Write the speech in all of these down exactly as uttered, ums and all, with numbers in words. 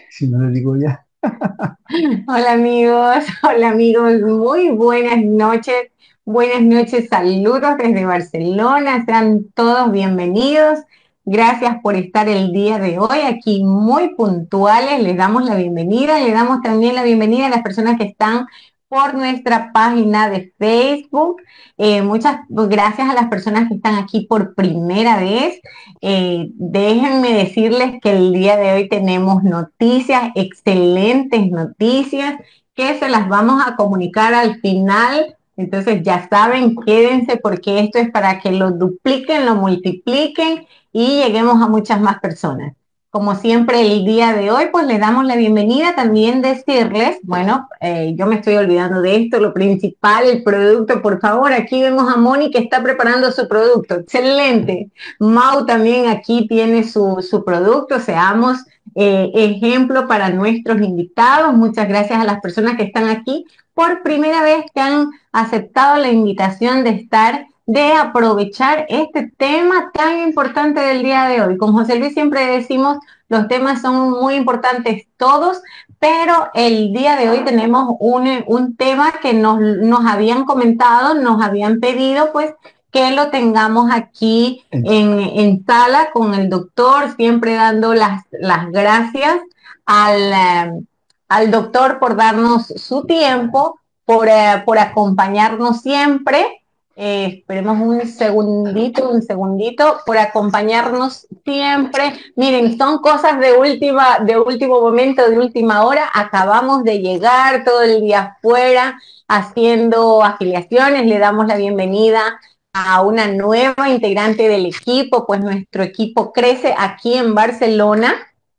Si no le digo ya. Hola amigos, hola amigos, muy buenas noches, buenas noches, saludos desde Barcelona, sean todos bienvenidos, gracias por estar el día de hoy aquí muy puntuales, les damos la bienvenida, le damos también la bienvenida a las personas que están por nuestra página de Facebook. Eh, muchas gracias a las personas que están aquí por primera vez. Eh, déjenme decirles que el día de hoy tenemos noticias, excelentes noticias, que se las vamos a comunicar al final. Entonces ya saben, quédense porque esto es para que lo dupliquen, lo multipliquen y lleguemos a muchas más personas. Como siempre, el día de hoy, pues les damos la bienvenida. También decirles, bueno, eh, yo me estoy olvidando de esto, lo principal, el producto, por favor, aquí vemos a Moni que está preparando su producto. Excelente. Mau también aquí tiene su, su producto, seamos eh, ejemplo para nuestros invitados. Muchas gracias a las personas que están aquí por primera vez que han aceptado la invitación de estar, de aprovechar este tema tan importante del día de hoy. Con José Luis siempre decimos, los temas son muy importantes todos, pero el día de hoy tenemos un, un tema que nos, nos habían comentado, nos habían pedido, pues, que lo tengamos aquí En- en, en sala con el doctor, siempre dando las, las gracias al, eh, al doctor por darnos su tiempo, por, eh, por acompañarnos siempre. Eh, esperemos un segundito, un segundito, por acompañarnos siempre. Miren, son cosas de última, de último momento, de última hora. Acabamos de llegar todo el día afuera haciendo afiliaciones. Le damos la bienvenida a una nueva integrante del equipo, pues nuestro equipo crece aquí en Barcelona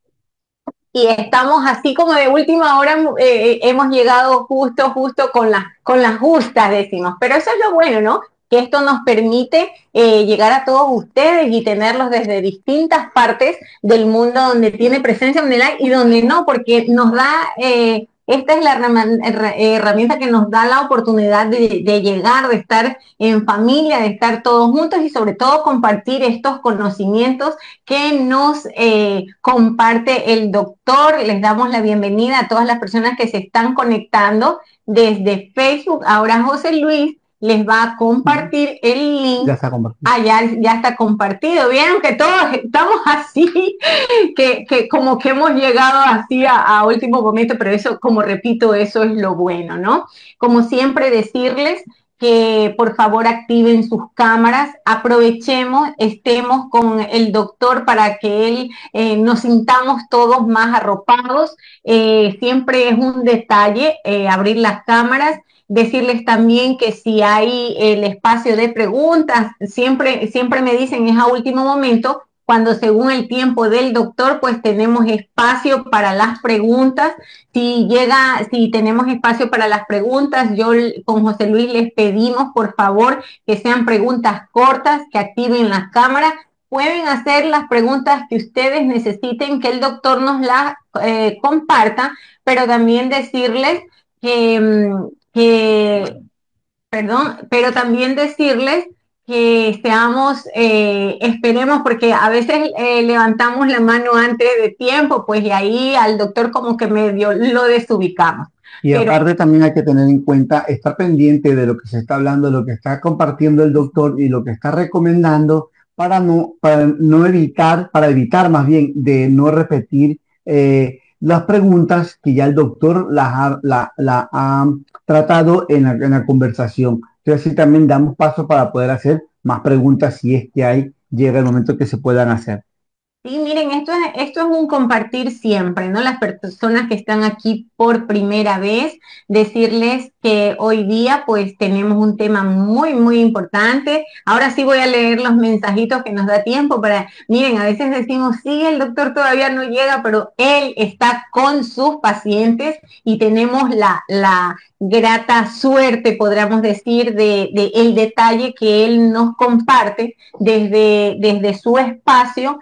y estamos así como de última hora, eh, hemos llegado justo, justo con, la, con las justas, decimos. Pero eso es lo bueno, ¿no? Que esto nos permite eh, llegar a todos ustedes y tenerlos desde distintas partes del mundo donde tiene presencia online y donde no, porque nos da, eh, esta es la herramienta que nos da la oportunidad de, de llegar, de estar en familia, de estar todos juntos y sobre todo compartir estos conocimientos que nos eh, comparte el doctor. Les damos la bienvenida a todas las personas que se están conectando desde Facebook. Ahora José Luis les va a compartir el ya link. está convertido. Ah, ya, ya está compartido. Vieron que todos estamos así, que, que como que hemos llegado así a, a último momento, pero eso, como repito, eso es lo bueno, ¿no? Como siempre decirles que por favor activen sus cámaras, aprovechemos, estemos con el doctor para que él eh, nos sintamos todos más arropados. Eh, siempre es un detalle eh, abrir las cámaras, decirles también que si hay el espacio de preguntas, siempre, siempre me dicen es a último momento, cuando según el tiempo del doctor, pues tenemos espacio para las preguntas. Si llega, si tenemos espacio para las preguntas, yo con José Luis les pedimos por favor que sean preguntas cortas, que activen las cámaras. Pueden hacer las preguntas que ustedes necesiten que el doctor nos las eh, comparta, pero también decirles que, mm, que perdón, pero también decirles que seamos, eh, esperemos, porque a veces eh, levantamos la mano antes de tiempo, pues y ahí al doctor como que medio lo desubicamos. Y Pero aparte también hay que tener en cuenta, estar pendiente de lo que se está hablando, lo que está compartiendo el doctor y lo que está recomendando para no, para no evitar, para evitar más bien de no repetir eh, las preguntas que ya el doctor las ha, la, la ha tratado en la, en la conversación. Entonces así también damos paso para poder hacer más preguntas si es que hay, llega el momento que se puedan hacer. sí, miren, esto es, esto es un compartir siempre, ¿no? Las personas que están aquí por primera vez, decirles que hoy día pues tenemos un tema muy, muy importante. Ahora sí voy a leer los mensajitos que nos da tiempo para, miren, a veces decimos, sí, el doctor todavía no llega, pero él está con sus pacientes y tenemos la, la grata suerte, podríamos decir, de, de el detalle que él nos comparte desde, desde su espacio,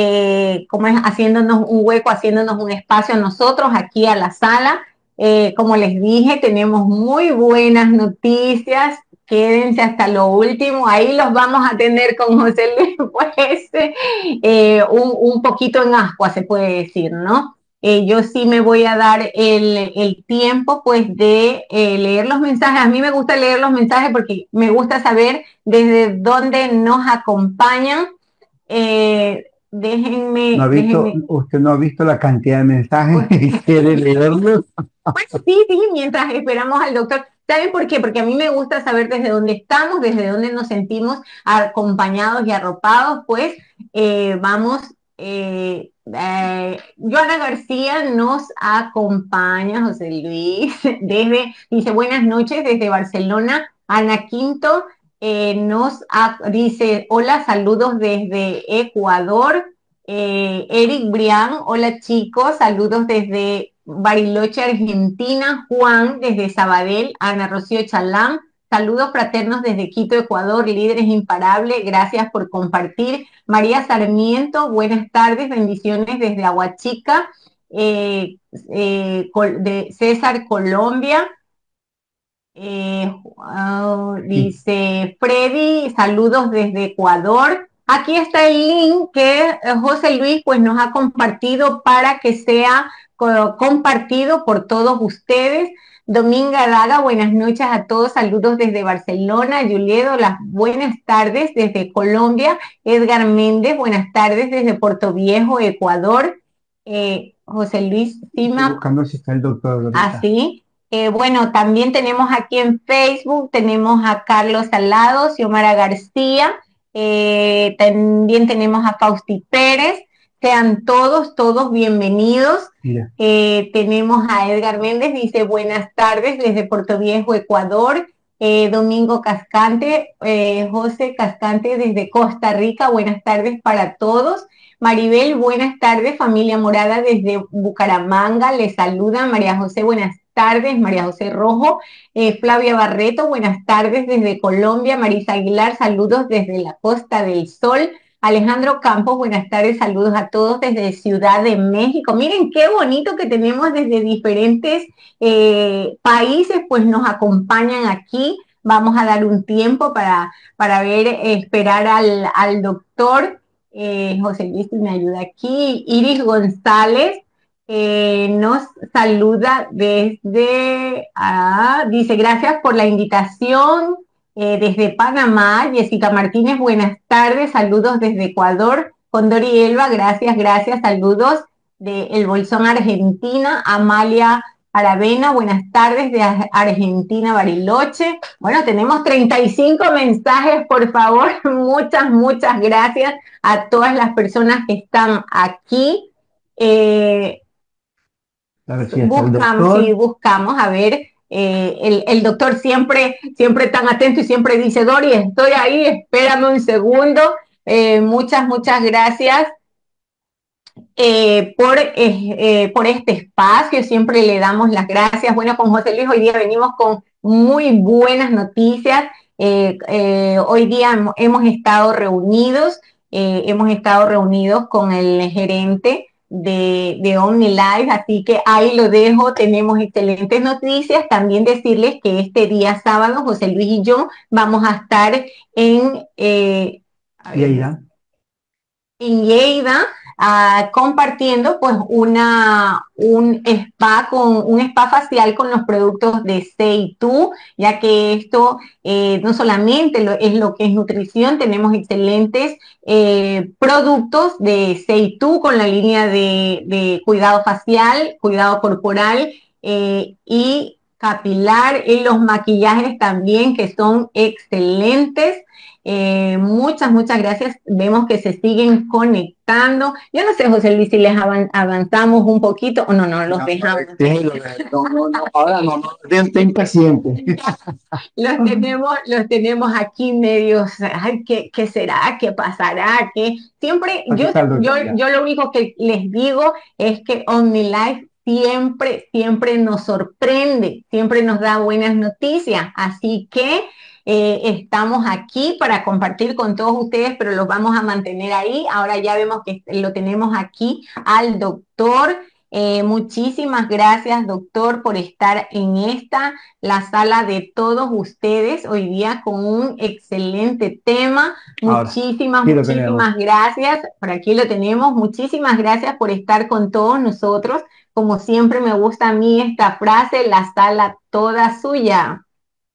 eh, como es haciéndonos un hueco, haciéndonos un espacio a nosotros aquí a la sala. Eh, como les dije, tenemos muy buenas noticias. Quédense hasta lo último, ahí los vamos a tener con José Luis, pues, eh, un, un poquito en ascua, se puede decir, ¿no? eh, yo sí me voy a dar el, el tiempo pues de eh, leer los mensajes. A mí me gusta leer los mensajes porque me gusta saber desde dónde nos acompañan. Eh, ¿No ha déjenme, visto, déjenme. usted no ha visto la cantidad de mensajes Pues, y quiere leerlos? pues sí, sí, mientras esperamos al doctor. ¿Saben por qué? Porque a mí me gusta saber desde dónde estamos, desde dónde nos sentimos acompañados y arropados, pues eh, vamos, eh, eh, Joana García nos acompaña, José Luis, desde, dice buenas noches desde Barcelona. Ana Quinto eh, nos ha- dice hola, saludos desde Ecuador. Eh, Eric Brián, hola chicos, saludos desde Bariloche, Argentina. Juan desde Sabadell. Ana Rocío Chalán, saludos fraternos desde Quito, Ecuador, líderes imparables, gracias por compartir. María Sarmiento, buenas tardes, bendiciones desde Aguachica. Eh, eh, de César, Colombia. Eh, oh, Sí, dice Freddy, saludos desde Ecuador. Aquí está el link que eh, José Luis pues nos ha compartido para que sea co compartido por todos ustedes. Dominga Daga, buenas noches a todos, saludos desde Barcelona. Juliedo, las buenas tardes desde Colombia. Edgar Méndez, buenas tardes desde Puerto Viejo, Ecuador. Eh, José Luis estoy Sima, buscando si está el doctor ahorita. así. Eh, bueno, también tenemos aquí en Facebook, tenemos a Carlos Salado, Xiomara García, eh, también tenemos a Fausti Pérez. Sean todos, todos bienvenidos. Mira, Eh, tenemos a Edgar Méndez, dice buenas tardes desde Puerto Viejo, Ecuador. Eh, Domingo Cascante, eh, José Cascante desde Costa Rica, buenas tardes para todos. Maribel, buenas tardes, familia morada desde Bucaramanga, les saluda María José, buenas tardes, María José Rojo. eh, Flavia Barreto, buenas tardes desde Colombia. Marisa Aguilar, saludos desde la Costa del Sol. Alejandro Campos, buenas tardes, saludos a todos desde Ciudad de México. Miren qué bonito que tenemos desde diferentes eh, países, pues nos acompañan aquí. Vamos a dar un tiempo para, para ver, eh, esperar al, al doctor. Eh, José Luis, si me ayuda aquí. Iris González eh, nos saluda desde, ah, dice gracias por la invitación. Eh, desde Panamá. Jessica Martínez, buenas tardes, saludos desde Ecuador. Condori Elba, gracias, gracias, saludos de El Bolsón, Argentina. Amalia Aravena, buenas tardes de Argentina, Bariloche. Bueno, tenemos treinta y cinco mensajes, por favor, muchas, muchas gracias a todas las personas que están aquí. Eh, a ver si está el buscamos, sí, doctor. buscamos, a ver, eh, el, el, doctor siempre, siempre tan atento y siempre dice, Dori, estoy ahí, espérame un segundo. Eh, muchas, muchas gracias eh, por, eh, eh, por este espacio, siempre le damos las gracias. Bueno, con José Luis hoy día venimos con muy buenas noticias. Eh, eh, hoy día hemos estado reunidos, eh, hemos estado reunidos con el gerente de, de OmniLife, así que ahí lo dejo, tenemos excelentes noticias. También decirles que este día sábado, José Luis y yo vamos a estar en... Eh, a Y ahí ver, ya. en Lleida, uh, compartiendo pues una, un spa con un spa facial con los productos de Seitu, ya que esto eh, no solamente lo, es lo que es nutrición, tenemos excelentes eh, productos de Seitu con la línea de, de cuidado facial, cuidado corporal eh, y capilar, y los maquillajes también que son excelentes. Eh, muchas, muchas gracias. Vemos que se siguen conectando. Yo no sé, José Luis, si les avan avanzamos un poquito o no, no, los No, dejamos. déjelo, no, no, no, ahora no, no, ten paciente. Los tenemos, los tenemos aquí medios, ay, ¿qué, qué será? ¿Qué pasará? ¿Qué? Siempre, Aquí yo, está el yo, doctor ya. yo lo único que les digo es que OmniLife siempre, siempre nos sorprende, siempre nos da buenas noticias. Así que eh, estamos aquí para compartir con todos ustedes, pero los vamos a mantener ahí. Ahora ya vemos que lo tenemos aquí al doctor. Eh, muchísimas gracias, doctor, por estar en esta, la sala de todos ustedes, hoy día con un excelente tema. Ahora, Muchísimas, sí lo tenemos. muchísimas gracias. Por aquí lo tenemos. Muchísimas gracias por estar con todos nosotros. Como siempre me gusta a mí esta frase, la sala toda suya.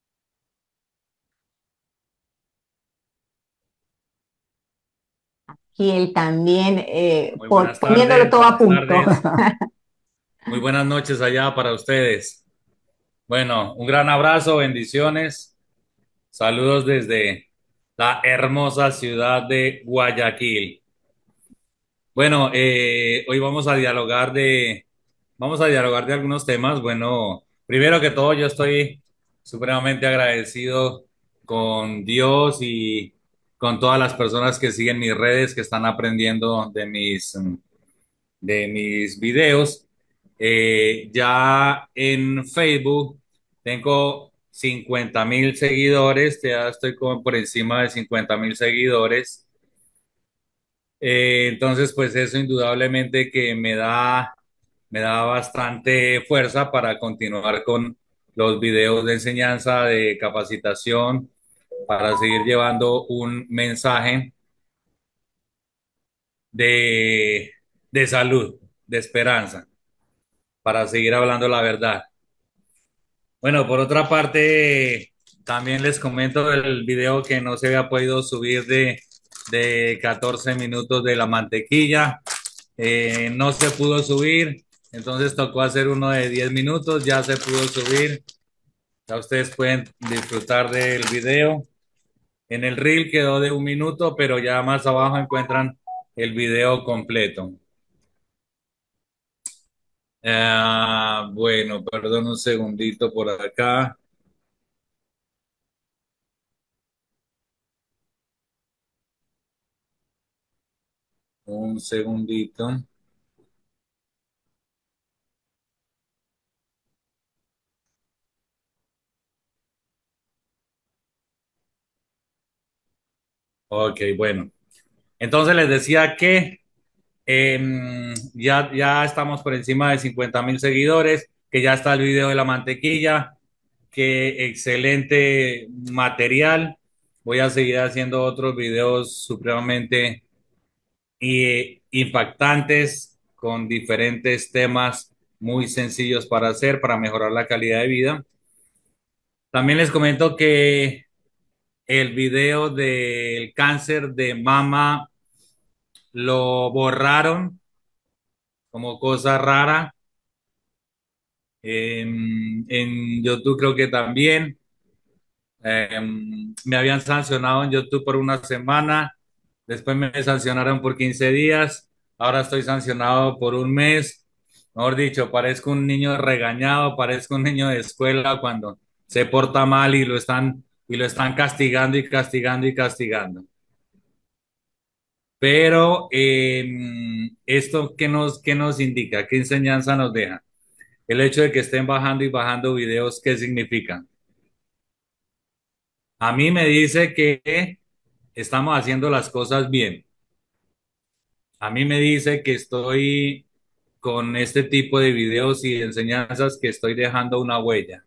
Y él también eh, Muy por, buenas poniéndolo tardes, todo a buenas punto. tardes, muy buenas noches allá para ustedes. Bueno, un gran abrazo, bendiciones, saludos desde la hermosa ciudad de Guayaquil. Bueno, eh, hoy vamos a dialogar de, vamos a dialogar de algunos temas. Bueno, primero que todo, yo estoy supremamente agradecido con Dios y con todas las personas que siguen mis redes, que están aprendiendo de mis de mis videos. Eh, ya en Facebook tengo cincuenta mil seguidores, ya estoy como por encima de cincuenta mil seguidores. Eh, entonces, pues eso indudablemente que me da, me da bastante fuerza para continuar con los videos de enseñanza, de capacitación, para seguir llevando un mensaje de, de salud, de esperanza, para seguir hablando la verdad. Bueno, por otra parte, también les comento el video que no se había podido subir de, de catorce minutos de la mantequilla. Eh, no se pudo subir, entonces tocó hacer uno de diez minutos, ya se pudo subir. Ya ustedes pueden disfrutar del video. En el reel quedó de un minuto, pero ya más abajo encuentran el video completo. Ah, bueno, perdón un segundito por acá. Un segundito. Ok, bueno. Entonces les decía que em, ya, ya estamos por encima de cincuenta mil seguidores, que ya está el video de la mantequilla, que excelente material. Voy a seguir haciendo otros videos supremamente eh, impactantes con diferentes temas muy sencillos para hacer, para mejorar la calidad de vida. También les comento que el video del cáncer de mama lo borraron como cosa rara. En, en YouTube creo que también. Eh, me habían sancionado en YouTube por una semana, después me sancionaron por quince días, ahora estoy sancionado por un mes. Mejor dicho, parezco un niño regañado, parezco un niño de escuela cuando se porta mal y lo están, y lo están castigando y castigando y castigando. Pero eh, esto, ¿qué nos, qué nos indica? ¿Qué enseñanza nos deja? El hecho de que estén bajando y bajando videos, ¿qué significa? A mí me dice que estamos haciendo las cosas bien. A mí me dice que estoy con este tipo de videos y enseñanzas que estoy dejando una huella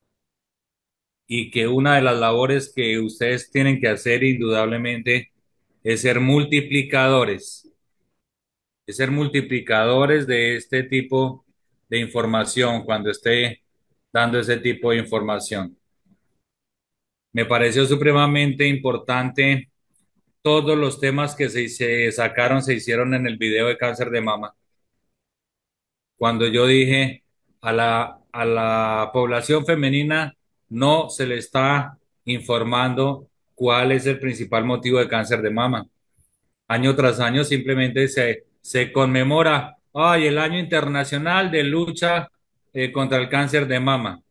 y que una de las labores que ustedes tienen que hacer indudablemente es ser multiplicadores, es ser multiplicadores de este tipo de información cuando esté dando ese tipo de información. Me pareció supremamente importante todos los temas que se, se sacaron, se hicieron en el video de cáncer de mama. Cuando yo dije a la, a la población femenina no se le está informando cuál es el principal motivo de cáncer de mama. Año tras año simplemente se, se conmemora, ay, el año internacional de lucha eh, contra el cáncer de mama.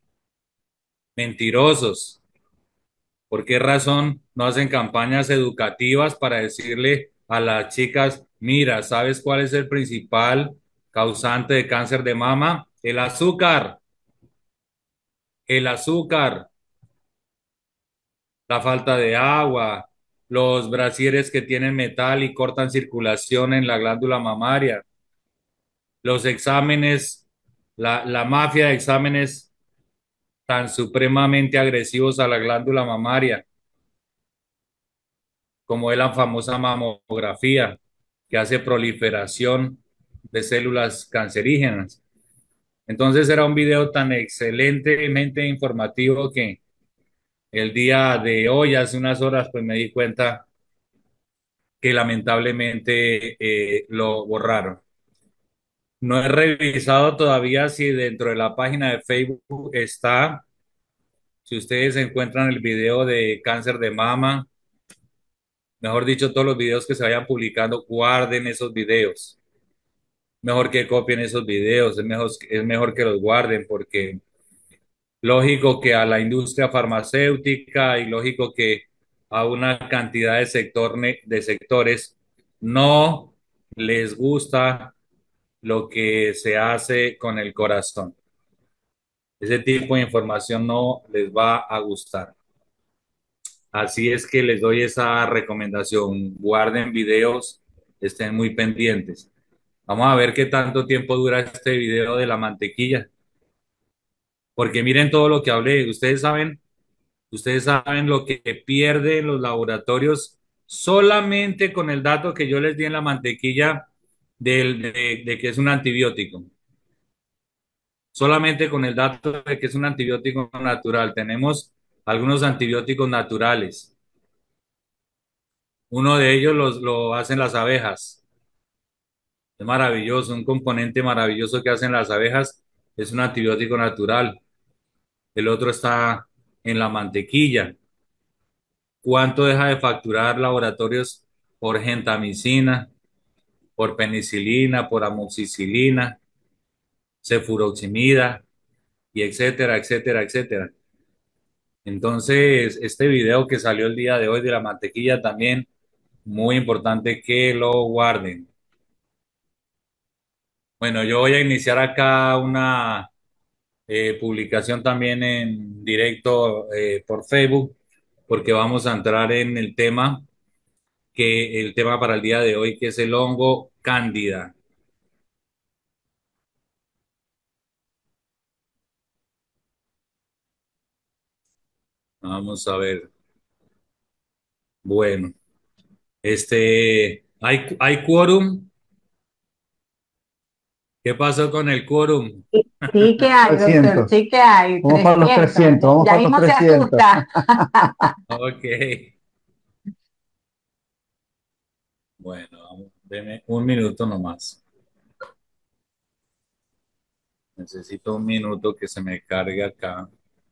Mentirosos. ¿Por qué razón no hacen campañas educativas para decirle a las chicas, mira, ¿sabes cuál es el principal causante de cáncer de mama? El azúcar, el azúcar, la falta de agua, los brasieres que tienen metal y cortan circulación en la glándula mamaria. los exámenes, la, la mafia de exámenes tan supremamente agresivos a la glándula mamaria, como es la famosa mamografía, que hace proliferación de células cancerígenas. Entonces era un video tan excelentemente informativo que el día de hoy, hace unas horas, pues me di cuenta que lamentablemente eh, lo borraron. No he revisado todavía si dentro de la página de Facebook está, si ustedes encuentran el video de cáncer de mama, mejor dicho, todos los videos que se vayan publicando, guarden esos videos. Mejor que copien esos videos, es mejor, es mejor que los guarden porque lógico que a la industria farmacéutica y lógico que a una cantidad de, sector, de sectores no les gusta lo que se hace con el corazón. Ese tipo de información no les va a gustar. Así es que les doy esa recomendación. Guarden videos, estén muy pendientes. Vamos a ver qué tanto tiempo dura este video de la mantequilla. Porque miren todo lo que hablé. Ustedes saben, ustedes saben lo que pierden los laboratorios solamente con el dato que yo les di en la mantequilla del- de, de que es un antibiótico. Solamente con el dato de que es un antibiótico natural. Tenemos algunos antibióticos naturales. Uno de ellos los, lo hacen las abejas. Es maravilloso, un componente maravilloso que hacen las abejas es un antibiótico natural. El otro está en la mantequilla. ¿Cuánto deja de facturar laboratorios por gentamicina, por penicilina, por amoxicilina, cefuroximida y etcétera, etcétera, etcétera? Entonces, este video que salió el día de hoy de la mantequilla también, muy importante que lo guarden. Bueno, yo voy a iniciar acá una eh, publicación también en directo eh, por Facebook, porque vamos a entrar en el tema que el tema para el día de hoy, que es el hongo cándida. Vamos a ver. Bueno, este, ¿hay, hay quórum? ¿Qué pasó con el quórum? Sí, sí que hay, doctor, trescientos. sí que hay, Vamos para los trescientos. trescientos, vamos Ya para los mismo se trescientos. asusta. Ok. Bueno, vamos, deme un minuto nomás. Necesito un minuto que se me cargue acá.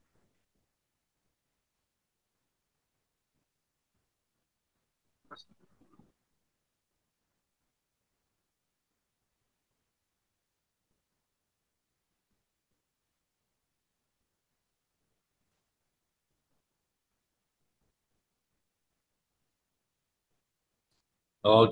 Ok.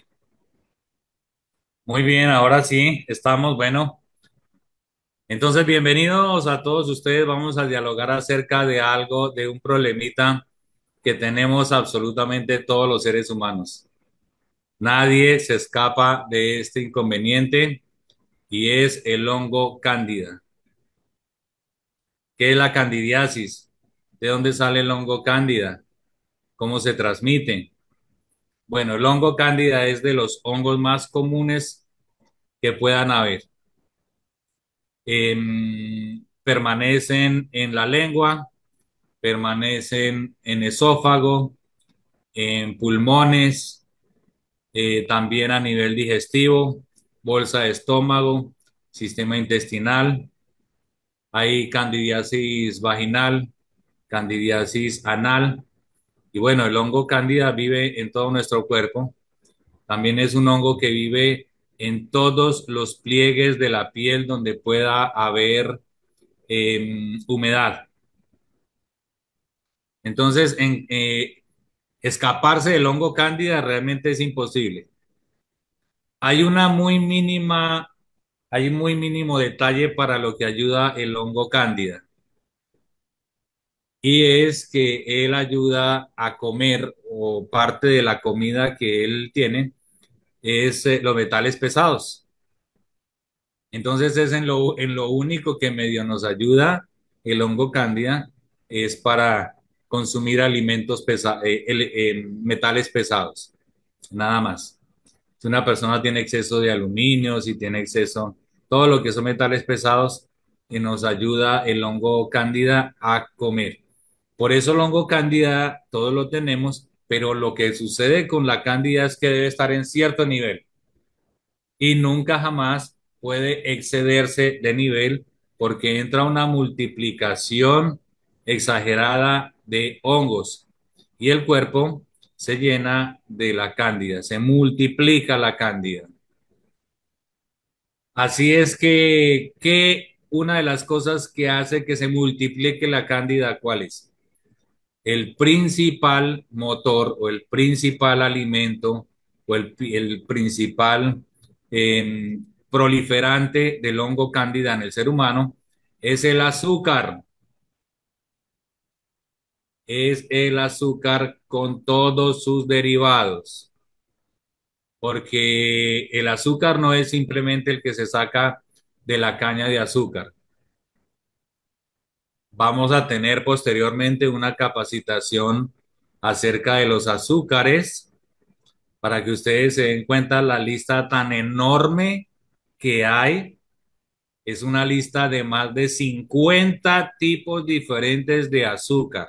Muy bien, ahora sí, estamos, bueno. Entonces, bienvenidos a todos ustedes. Vamos a dialogar acerca de algo, de un problemita que tenemos absolutamente todos los seres humanos. Nadie se escapa de este inconveniente y es el hongo cándida. ¿Qué es la candidiasis? ¿De dónde sale el hongo cándida? ¿Cómo se transmite? Bueno, el hongo cándida es de los hongos más comunes que puedan haber. Em, permanecen en la lengua, permanecen en esófago, en pulmones, eh, también a nivel digestivo, bolsa de estómago, sistema intestinal. Hay candidiasis vaginal, candidiasis anal. Y bueno, el hongo cándida vive en todo nuestro cuerpo. También es un hongo que vive en todos los pliegues de la piel donde pueda haber eh, humedad. Entonces, en, eh, escaparse del hongo cándida realmente es imposible. Hay una muy mínima, hay un muy mínimo detalle para lo que ayuda el hongo cándida y es que él ayuda a comer o parte de la comida que él tiene es eh, los metales pesados. Entonces es en lo, en lo único que medio nos ayuda el hongo cándida es para consumir alimentos pesa, eh, ele- eh, metales pesados, nada más. Si una persona tiene exceso de aluminio, si tiene exceso, todo lo que son metales pesados, y nos ayuda el hongo cándida a comer. Por eso el hongo cándida todos lo tenemos, pero lo que sucede con la cándida es que debe estar en cierto nivel y nunca jamás puede excederse de nivel porque entra una multiplicación exagerada de hongos y el cuerpo se llena de la cándida, se multiplica la cándida. Así es que, que una de las cosas que hace que se multiplique la cándida, ¿cuál es? El principal motor o el principal alimento o el, el principal eh, proliferante del hongo cándida en el ser humano es el azúcar. Es el azúcar con todos sus derivados, porque el azúcar no es simplemente el que se saca de la caña de azúcar. Vamos a tener posteriormente una capacitación acerca de los azúcares para que ustedes se den cuenta la lista tan enorme que hay. Es una lista de más de cincuenta tipos diferentes de azúcar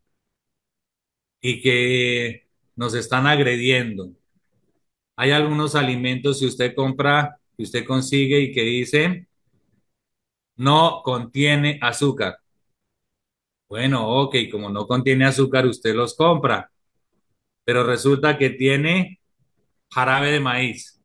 y que nos están agrediendo. Hay algunos alimentos que usted compra, que usted consigue y que dice no contiene azúcar. Bueno, ok, como no contiene azúcar, usted los compra, pero resulta que tiene jarabe de maíz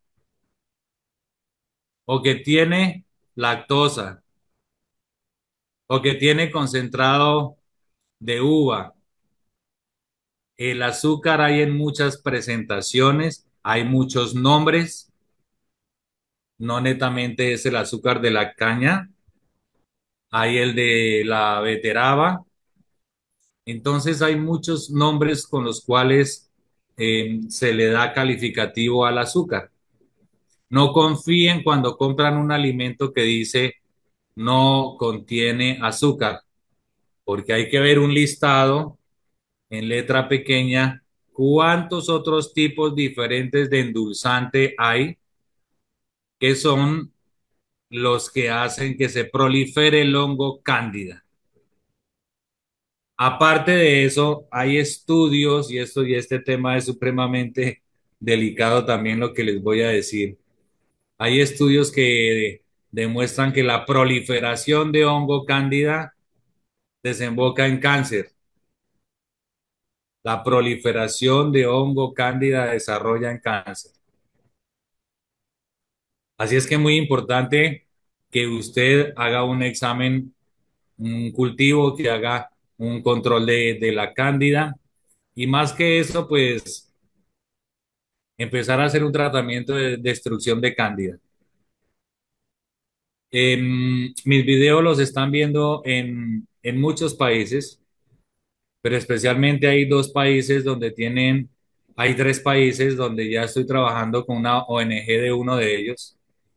o que tiene lactosa o que tiene concentrado de uva. El azúcar hay en muchas presentaciones, hay muchos nombres, no netamente es el azúcar de la caña, hay el de la beteraba, entonces hay muchos nombres con los cuales eh, se le da calificativo al azúcar. No confíen cuando compran un alimento que dice no contiene azúcar, porque hay que ver un listado en letra pequeña cuántos otros tipos diferentes de endulzante hay que son los que hacen que se prolifere el hongo cándida. Aparte de eso, hay estudios, y esto y este tema es supremamente delicado también lo que les voy a decir. Hay estudios que demuestran que la proliferación de hongo cándida desemboca en cáncer. La proliferación de hongo cándida desarrolla en cáncer. Así es que es muy importante que usted haga un examen, un cultivo, que haga un control de, de la cándida y más que eso, pues empezar a hacer un tratamiento de destrucción de cándida. Em, mis videos los están viendo en, en muchos países, pero especialmente hay dos países donde tienen, hay tres países donde ya estoy trabajando con una O N G de uno de ellos,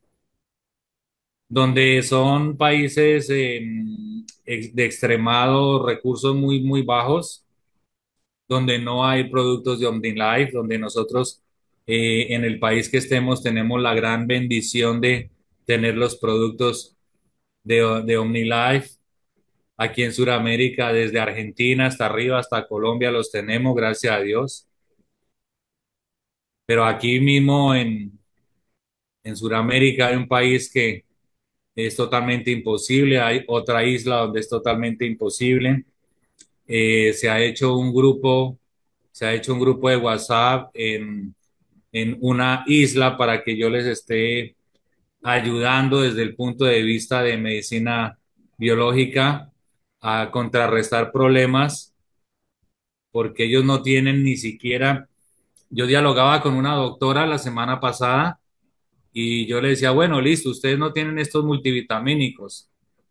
donde son países em, ex- de extremados recursos muy, muy bajos, donde no hay productos de OmniLife, donde nosotros eh, en el país que estemos tenemos la gran bendición de tener los productos de, de OmniLife. Aquí en Sudamérica, desde Argentina hasta arriba, hasta Colombia, los tenemos, gracias a Dios. Pero aquí mismo en, en Sudamérica hay un país que es totalmente imposible, hay otra isla donde es totalmente imposible. Eh, se ha hecho un grupo, se ha hecho un grupo de WhatsApp en, en una isla para que yo les esté ayudando desde el punto de vista de medicina biológica a contrarrestar problemas, porque ellos no tienen ni siquiera, yo dialogaba con una doctora la semana pasada y yo le decía, bueno, listo, ustedes no tienen estos multivitamínicos.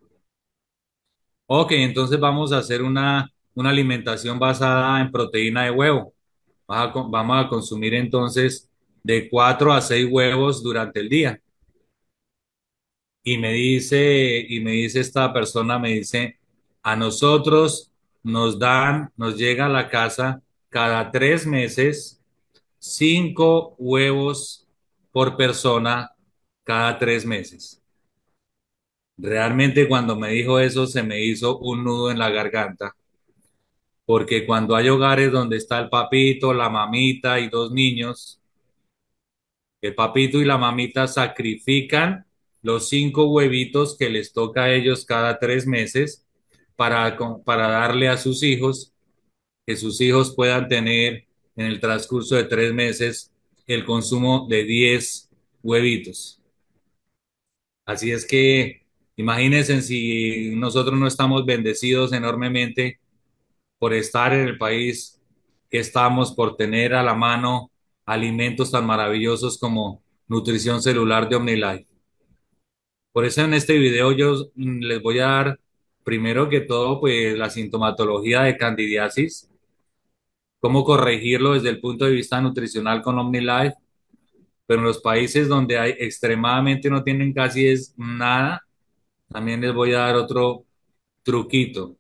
Ok, entonces vamos a hacer una, una alimentación basada en proteína de huevo. Vas a co- vamos a consumir entonces de cuatro a seis huevos durante el día. Y me dice, y me dice esta persona, me dice, a nosotros nos dan, nos llega a la casa cada tres meses cinco huevos por persona cada tres meses. Realmente cuando me dijo eso se me hizo un nudo en la garganta, porque cuando hay hogares donde está el papito, la mamita y dos niños, el papito y la mamita sacrifican los cinco huevitos que les toca a ellos cada tres meses para, para darle a sus hijos, que sus hijos puedan tener en el transcurso de tres meses el consumo de diez huevitos. Así es que imagínense si nosotros no estamos bendecidos enormemente por estar en el país que estamos, por tener a la mano alimentos tan maravillosos como nutrición celular de OmniLife. Por eso en este video yo mm, les voy a dar primero que todo pues la sintomatología de candidiasis, cómo corregirlo desde el punto de vista nutricional con OmniLife, pero en los países donde hay extremadamente no tienen casi es nada, también les voy a dar otro truquito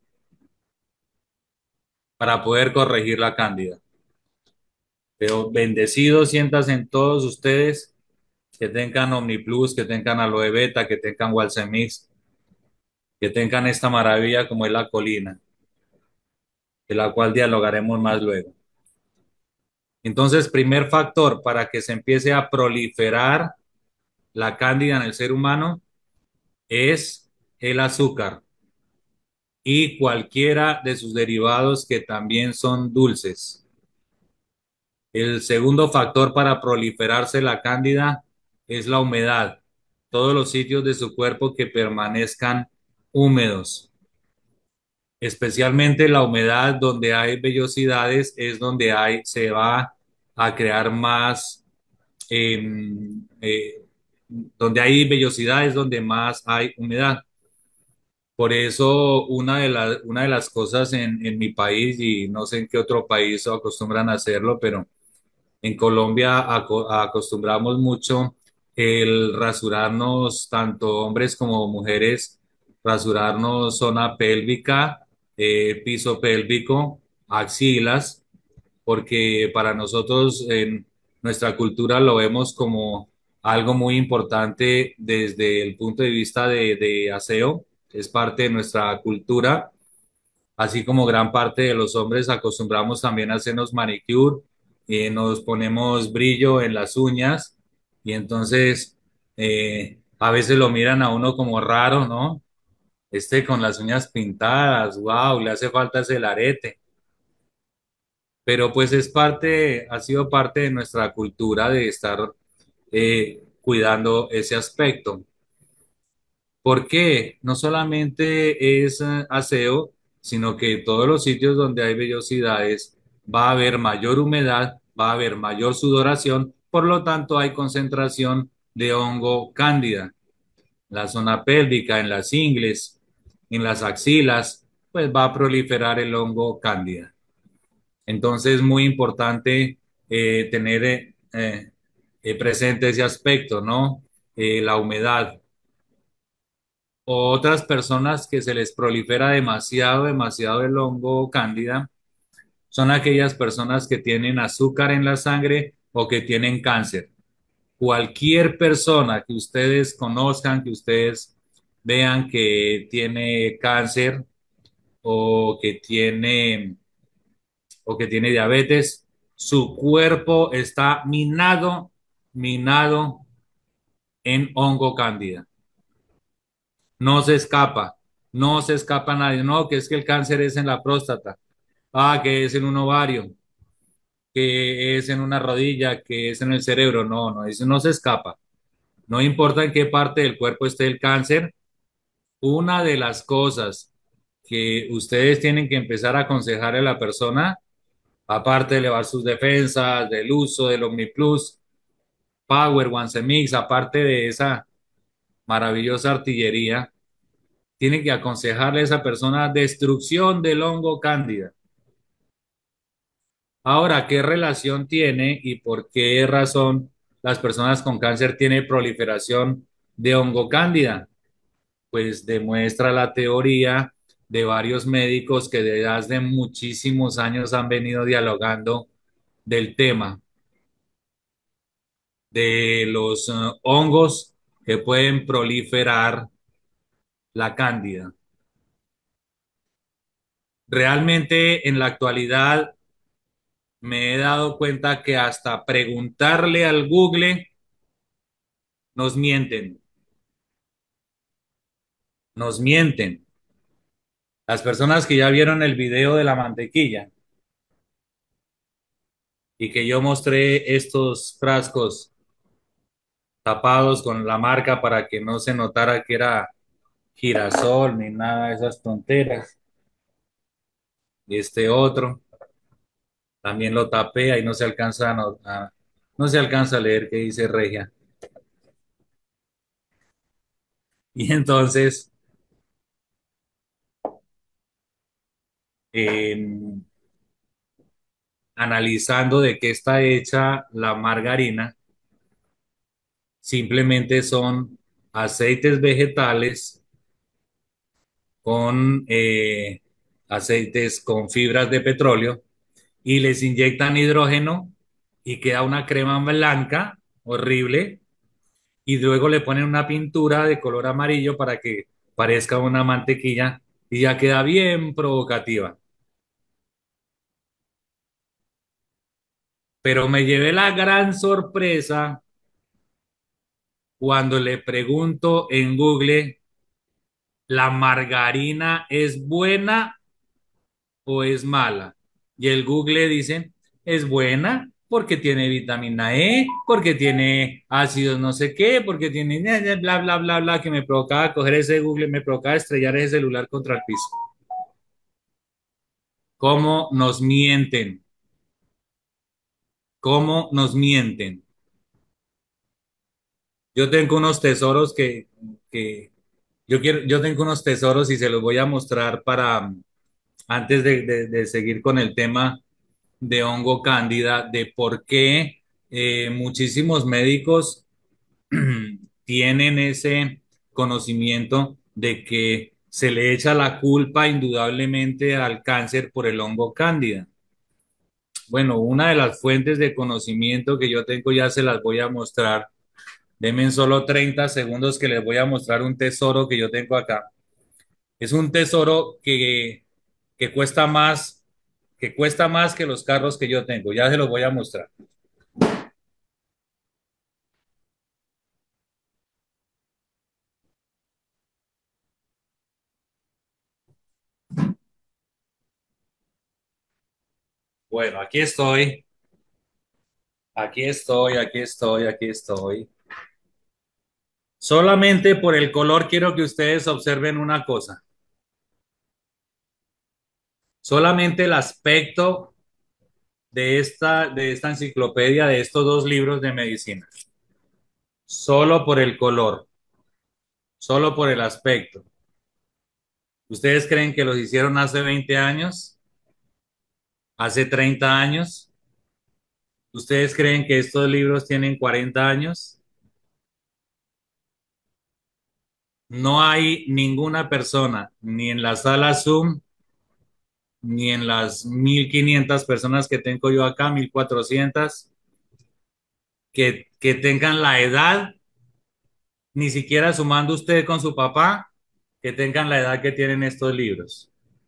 para poder corregir la cándida. Pero bendecidos sientas en todos ustedes que tengan OmniPlus, que tengan Aloe Beta, que tengan Walsemix, que tengan esta maravilla como es la colina, de la cual dialogaremos más luego. Entonces, primer factor para que se empiece a proliferar la cándida en el ser humano es el azúcar y cualquiera de sus derivados que también son dulces. El segundo factor para proliferarse la cándida es la humedad. Todos los sitios de su cuerpo que permanezcan húmedos, especialmente la humedad donde hay vellosidades es donde hay, se va a crear más, eh, eh, donde hay vellosidades, donde más hay humedad. Por eso una de, la- una de las cosas en, en mi país, y no sé en qué otro país acostumbran a hacerlo, pero en Colombia aco- acostumbramos mucho el rasurarnos, tanto hombres como mujeres, rasurarnos zona pélvica, eh, piso pélvico, axilas, porque para nosotros en nuestra cultura lo vemos como algo muy importante desde el punto de vista de, de aseo, es parte de nuestra cultura, así como gran parte de los hombres acostumbramos también a hacernos manicure, eh, nos ponemos brillo en las uñas y entonces eh, a veces lo miran a uno como raro, ¿no? Este con las uñas pintadas, wow, le hace falta ese arete. Pero pues es parte, ha sido parte de nuestra cultura de estar eh, cuidando ese aspecto. ¿Por qué? No solamente es eh, aseo, sino que todos los sitios donde hay vellosidades va a haber mayor humedad, va a haber mayor sudoración, por lo tanto hay concentración de hongo cándida. La zona pélvica, en las ingles, en las axilas, pues va a proliferar el hongo cándida. Entonces es muy importante eh, tener eh, eh, eh, presente ese aspecto, ¿no? Eh, la humedad. Otras personas que se les prolifera demasiado, demasiado el hongo cándida son aquellas personas que tienen azúcar en la sangre o que tienen cáncer. Cualquier persona que ustedes conozcan, que ustedes vean que tiene cáncer o que tiene o que tiene diabetes, su cuerpo está minado, minado en hongo cándida. No se escapa, no se escapa nadie. No, que es que el cáncer es en la próstata, ah, que es en un ovario, que es en una rodilla, que es en el cerebro. No, no, eso no se escapa. No importa en qué parte del cuerpo esté el cáncer, una de las cosas que ustedes tienen que empezar a aconsejar a la persona, aparte de elevar sus defensas, del uso del OmniPlus, Power, One Mix, aparte de esa maravillosa artillería, tiene que aconsejarle a esa persona destrucción del hongo cándida. Ahora, ¿qué relación tiene y por qué razón las personas con cáncer tienen proliferación de hongo cándida? pues demuestra la teoría de varios médicos que desde hace muchísimos años han venido dialogando del tema de los eh, hongos que pueden proliferar la cándida. Realmente en la actualidad me he dado cuenta que hasta preguntarle al Google nos mienten, nos mienten. Las personas que ya vieron el video de la mantequilla y que yo mostré estos frascos tapados con la marca para que no se notara que era girasol ni nada de esas tonteras. Y este otro también lo tapé, ahí no se alcanza a, no, a- no se alcanza a leer qué dice Regia. Y entonces, em, analizando de qué está hecha la margarina, simplemente son aceites vegetales con eh, aceites con fibras de petróleo y les inyectan hidrógeno y queda una crema blanca horrible y luego le ponen una pintura de color amarillo para que parezca una mantequilla y ya queda bien provocativa. Pero me llevé la gran sorpresa cuando le pregunto en Google, ¿la margarina es buena o es mala? Y el Google dice, es buena porque tiene vitamina E, porque tiene ácidos no sé qué, porque tiene bla, bla, bla, bla, que me provocaba coger ese Google, me provocaba estrellar ese celular contra el piso. ¿Cómo nos mienten? ¿Cómo nos mienten? Yo tengo unos tesoros que, que yo quiero, yo tengo unos tesoros y se los voy a mostrar para, antes de, de, de seguir con el tema de hongo cándida, de por qué eh, muchísimos médicos tienen ese conocimiento de que se le echa la culpa indudablemente al cáncer por el hongo cándida. Bueno, una de las fuentes de conocimiento que yo tengo ya se las voy a mostrar. Denme solo treinta segundos que les voy a mostrar un tesoro que yo tengo acá. Es un tesoro que, que cuesta más, que cuesta más que los carros que yo tengo. Ya se los voy a mostrar. Bueno, aquí estoy, aquí estoy, aquí estoy, aquí estoy. Solamente por el color quiero que ustedes observen una cosa. Solamente el aspecto de esta, de esta enciclopedia, de estos dos libros de medicina. Solo por el color, solo por el aspecto. ¿Ustedes creen que los hicieron hace veinte años? ¿Hace treinta años? ¿Ustedes creen que estos libros tienen cuarenta años? No hay ninguna persona, ni en la sala Zoom, ni en las mil quinientas personas que tengo yo acá, mil cuatrocientas, que, que tengan la edad, ni siquiera sumando usted con su papá, que tengan la edad que tienen estos libros.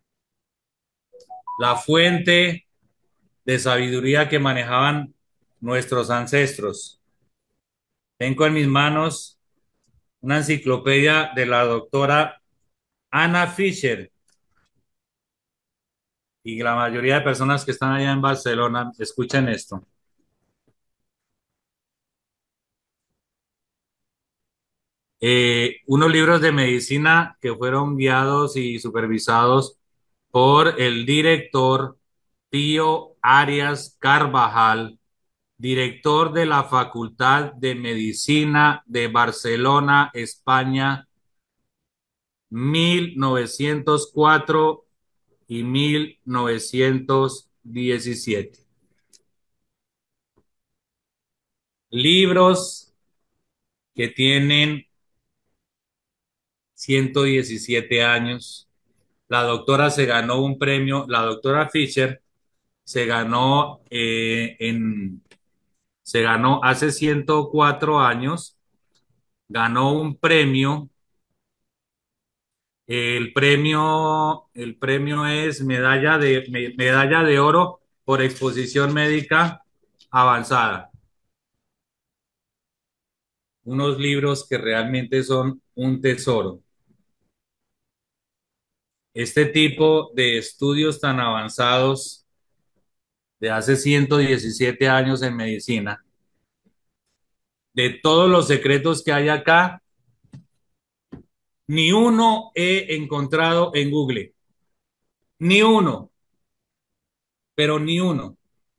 La fuente de sabiduría que manejaban nuestros ancestros. Tengo en mis manos una enciclopedia de la doctora Anna Fisher, y la mayoría de personas que están allá en Barcelona, escuchen esto. Eh, unos libros de medicina que fueron guiados y supervisados por el director Pío Arias Carvajal, director de la Facultad de Medicina de Barcelona, España, mil novecientos cuatro y mil novecientos diecisiete. Libros que tienen ciento diecisiete años. La doctora se ganó un premio, la doctora Fisher se ganó eh, en, se ganó hace ciento cuatro años, ganó un premio. El premio, el premio es medalla de, me- medalla de oro por exposición médica avanzada. Unos libros que realmente son un tesoro. Este tipo de estudios tan avanzados de hace ciento diecisiete años en medicina, de todos los secretos que hay acá, ni uno he encontrado en Google. Ni uno, pero ni uno.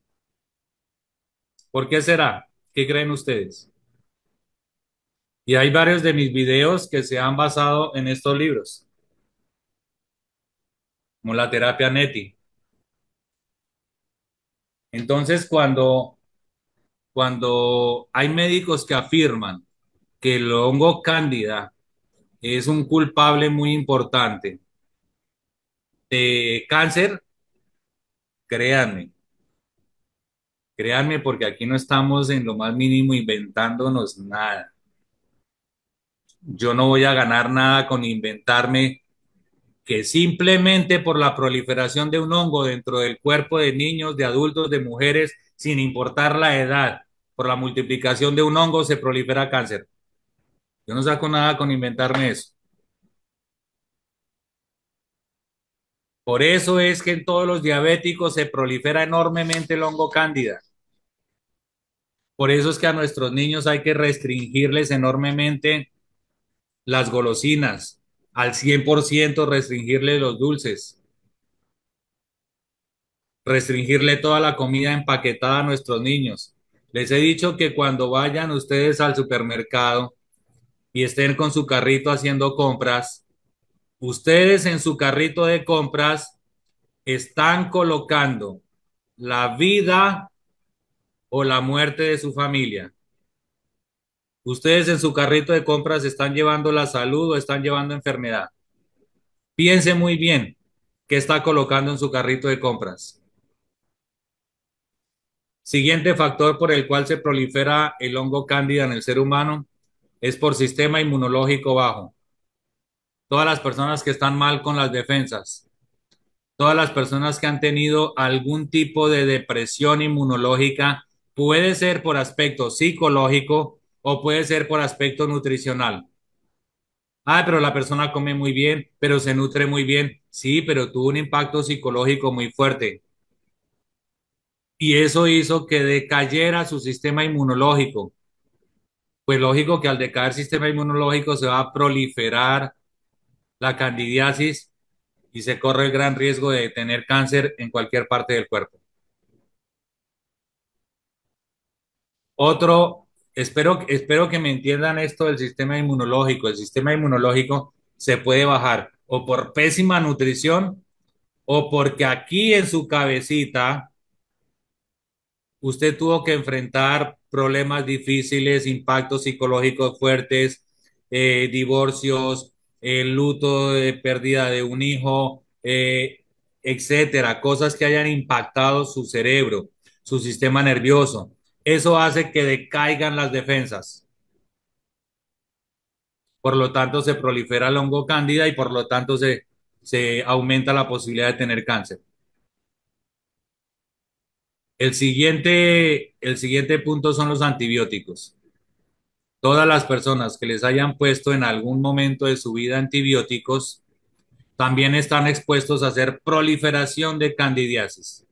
¿Por qué será? ¿Qué creen ustedes? Y hay varios de mis videos que se han basado en estos libros, como la terapia NETI. Entonces, cuando, cuando hay médicos que afirman que el hongo cándida es un culpable muy importante de cáncer, créanme, créanme porque aquí no estamos en lo más mínimo inventándonos nada. Yo no voy a ganar nada con inventarme que simplemente por la proliferación de un hongo dentro del cuerpo de niños, de adultos, de mujeres, sin importar la edad, por la multiplicación de un hongo se prolifera cáncer. Yo no saco nada con inventarme eso. Por eso es que en todos los diabéticos se prolifera enormemente el hongo cándida. Por eso es que a nuestros niños hay que restringirles enormemente las golosinas, al cien por ciento restringirles los dulces, restringirle toda la comida empaquetada a nuestros niños. Les he dicho que cuando vayan ustedes al supermercado y estén con su carrito haciendo compras, ustedes en su carrito de compras están colocando la vida o la muerte de su familia. Ustedes en su carrito de compras están llevando la salud o están llevando enfermedad. Piense muy bien qué está colocando en su carrito de compras. Siguiente factor por el cual se prolifera el hongo cándida en el ser humano es por sistema inmunológico bajo. Todas las personas que están mal con las defensas, todas las personas que han tenido algún tipo de depresión inmunológica, puede ser por aspecto psicológico o puede ser por aspecto nutricional. Ah, pero la persona come muy bien, pero se nutre muy bien. Sí, pero tuvo un impacto psicológico muy fuerte. Y eso hizo que decayera su sistema inmunológico. Pues lógico que al decaer el sistema inmunológico se va a proliferar la candidiasis y se corre el gran riesgo de tener cáncer en cualquier parte del cuerpo. Otro, espero, espero que me entiendan esto del sistema inmunológico. El sistema inmunológico se puede bajar o por pésima nutrición o porque aquí en su cabecita usted tuvo que enfrentar problemas difíciles, impactos psicológicos fuertes, eh, divorcios, el luto de pérdida de un hijo, eh, etcétera, cosas que hayan impactado su cerebro, su sistema nervioso. Eso hace que decaigan las defensas. Por lo tanto, se prolifera el hongo cándida y por lo tanto se, se aumenta la posibilidad de tener cáncer. El siguiente, el siguiente punto son los antibióticos. Todas las personas que les hayan puesto en algún momento de su vida antibióticos también están expuestos a hacer proliferación de candidiasis.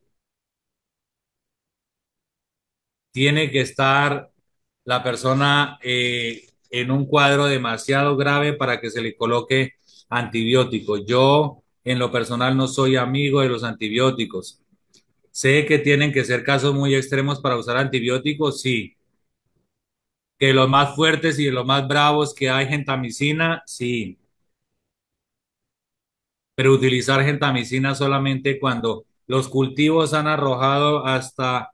Tiene que estar la persona eh, en un cuadro demasiado grave para que se le coloque antibiótico. Yo, en lo personal, no soy amigo de los antibióticos. Sé que tienen que ser casos muy extremos para usar antibióticos, sí. Que los más fuertes y los más bravos que hay gentamicina, sí. Pero utilizar gentamicina solamente cuando los cultivos han arrojado hasta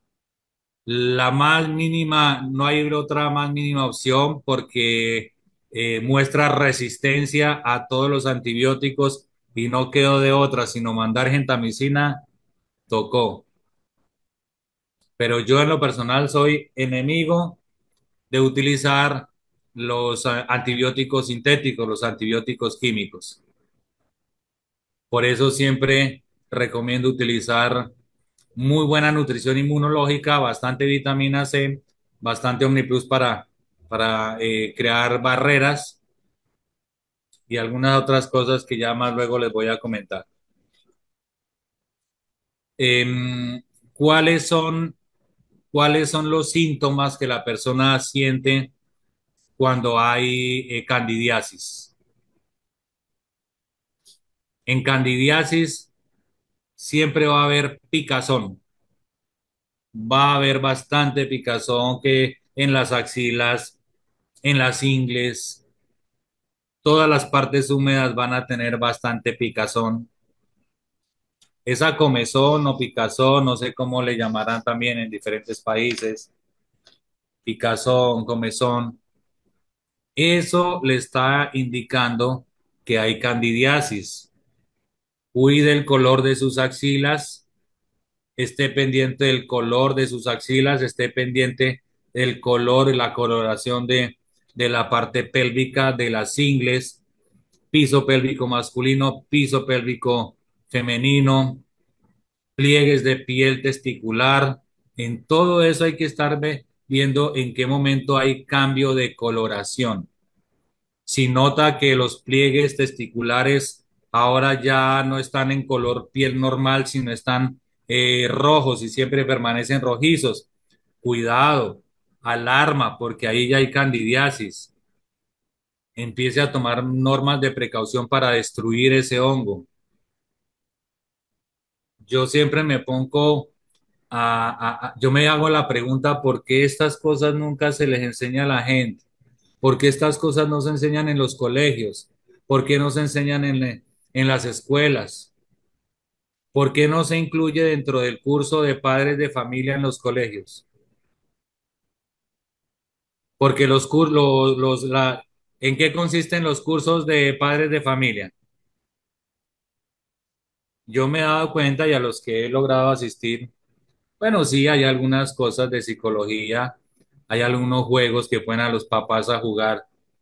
la más mínima, no hay otra más mínima opción porque eh, muestra resistencia a todos los antibióticos y no quedó de otra sino mandar gentamicina, tocó. Pero yo en lo personal soy enemigo de utilizar los ah, antibióticos sintéticos, los antibióticos químicos. Por eso siempre recomiendo utilizar muy buena nutrición inmunológica, bastante vitamina C, bastante Omniplus para, para eh, crear barreras y algunas otras cosas que ya más luego les voy a comentar. Em, ¿cuáles son, cuáles son los síntomas que la persona siente cuando hay eh, candidiasis? En candidiasis siempre va a haber picazón, va a haber bastante picazón que en las axilas, en las ingles, todas las partes húmedas van a tener bastante picazón. Esa comezón o picazón, no sé cómo le llamarán también en diferentes países, picazón, comezón, eso le está indicando que hay candidiasis. Cuide el color de sus axilas, esté pendiente del color de sus axilas, esté pendiente del color y la coloración de, de la parte pélvica, de las ingles, piso pélvico masculino, piso pélvico femenino, pliegues de piel testicular. En todo eso hay que estar viendo en qué momento hay cambio de coloración. Si nota que los pliegues testiculares ahora ya no están en color piel normal, sino están eh, rojos y siempre permanecen rojizos, cuidado, alarma, porque ahí ya hay candidiasis. Empiece a tomar normas de precaución para destruir ese hongo. Yo siempre me pongo a, a- a- yo me hago la pregunta, ¿por qué estas cosas nunca se les enseña a la gente? ¿Por qué estas cosas no se enseñan en los colegios? ¿Por qué no se enseñan en, le- en las escuelas? ¿Por qué no se incluye dentro del curso de padres de familia en los colegios? Porque los cursos, los, los- la, ¿en qué consisten los cursos de padres de familia? Yo me he dado cuenta y a los que he logrado asistir, bueno, sí, hay algunas cosas de psicología, hay algunos juegos que ponen a los papás a jugar,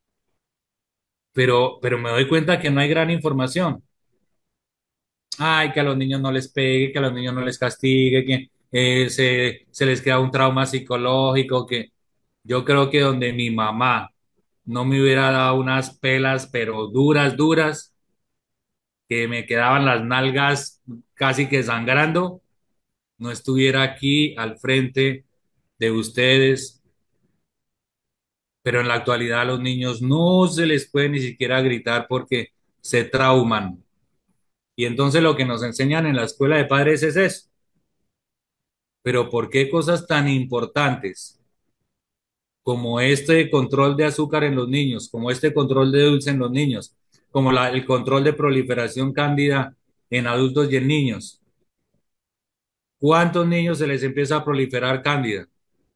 pero, pero me doy cuenta que no hay gran información. Ay, que a los niños no les pegue, que a los niños no les castigue, que eh, se, se les queda un trauma psicológico, que yo creo que donde mi mamá no me hubiera dado unas pelas, pero duras, duras, que me quedaban las nalgas casi que sangrando, no estuviera aquí al frente de ustedes. Pero en la actualidad a los niños no se les puede ni siquiera gritar porque se trauman. Y entonces lo que nos enseñan en la escuela de padres es eso. Pero ¿por qué cosas tan importantes como este control de azúcar en los niños, como este control de dulce en los niños, como la- el control de proliferación cándida en adultos y en niños? ¿Cuántos niños se les empieza a proliferar cándida?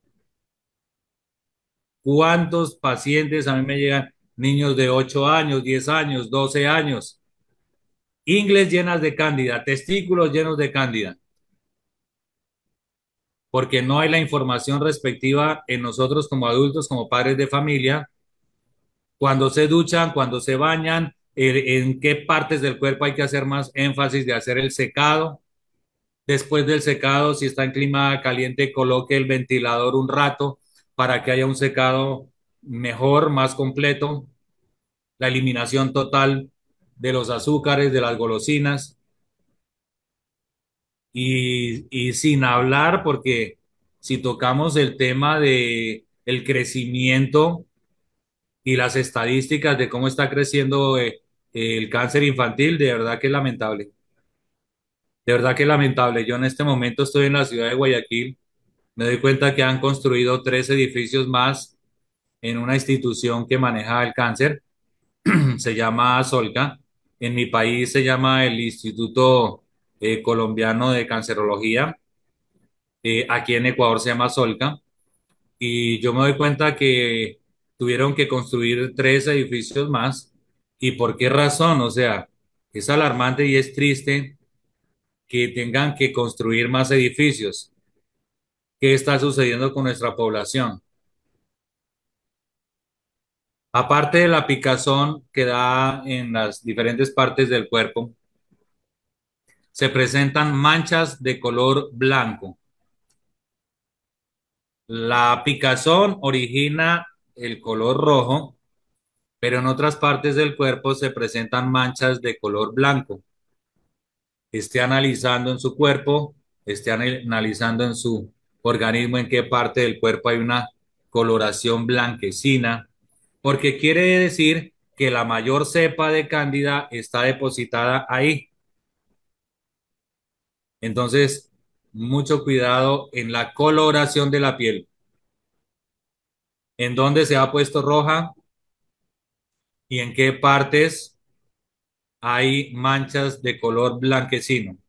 ¿Cuántos pacientes a mí me llegan? Niños de ocho años, diez años, doce años, ingles llenas de cándida, testículos llenos de cándida, porque no hay la información respectiva en nosotros como adultos, como padres de familia, cuando se duchan, cuando se bañan, eh, en qué partes del cuerpo hay que hacer más énfasis de hacer el secado. Después del secado, si está en clima caliente, coloque el ventilador un rato para que haya un secado mejor, más completo, la eliminación total de los azúcares, de las golosinas. Y, y sin hablar, porque si tocamos el tema de el crecimiento y las estadísticas de cómo está creciendo eh, el cáncer infantil, de verdad que es lamentable. De verdad que es lamentable. Yo en este momento estoy en la ciudad de Guayaquil. Me doy cuenta que han construido tres edificios más en una institución que maneja el cáncer. Se llama Solca. En mi país se llama el Instituto eh, Colombiano de Cancerología. Eh, aquí en Ecuador se llama Solca. Y yo me doy cuenta que tuvieron que construir tres edificios más. ¿Y por qué razón? O sea, es alarmante y es triste que tengan que construir más edificios. ¿Qué está sucediendo con nuestra población? Aparte de la picazón que da en las diferentes partes del cuerpo, se presentan manchas de color blanco. La picazón origina el color rojo, pero en otras partes del cuerpo se presentan manchas de color blanco. Esté analizando en su cuerpo, esté analizando en su organismo en qué parte del cuerpo hay una coloración blanquecina, porque quiere decir que la mayor cepa de cándida está depositada ahí. Entonces, mucho cuidado en la coloración de la piel. ¿En dónde se ha puesto roja y en qué partes hay manchas de color blanquecino?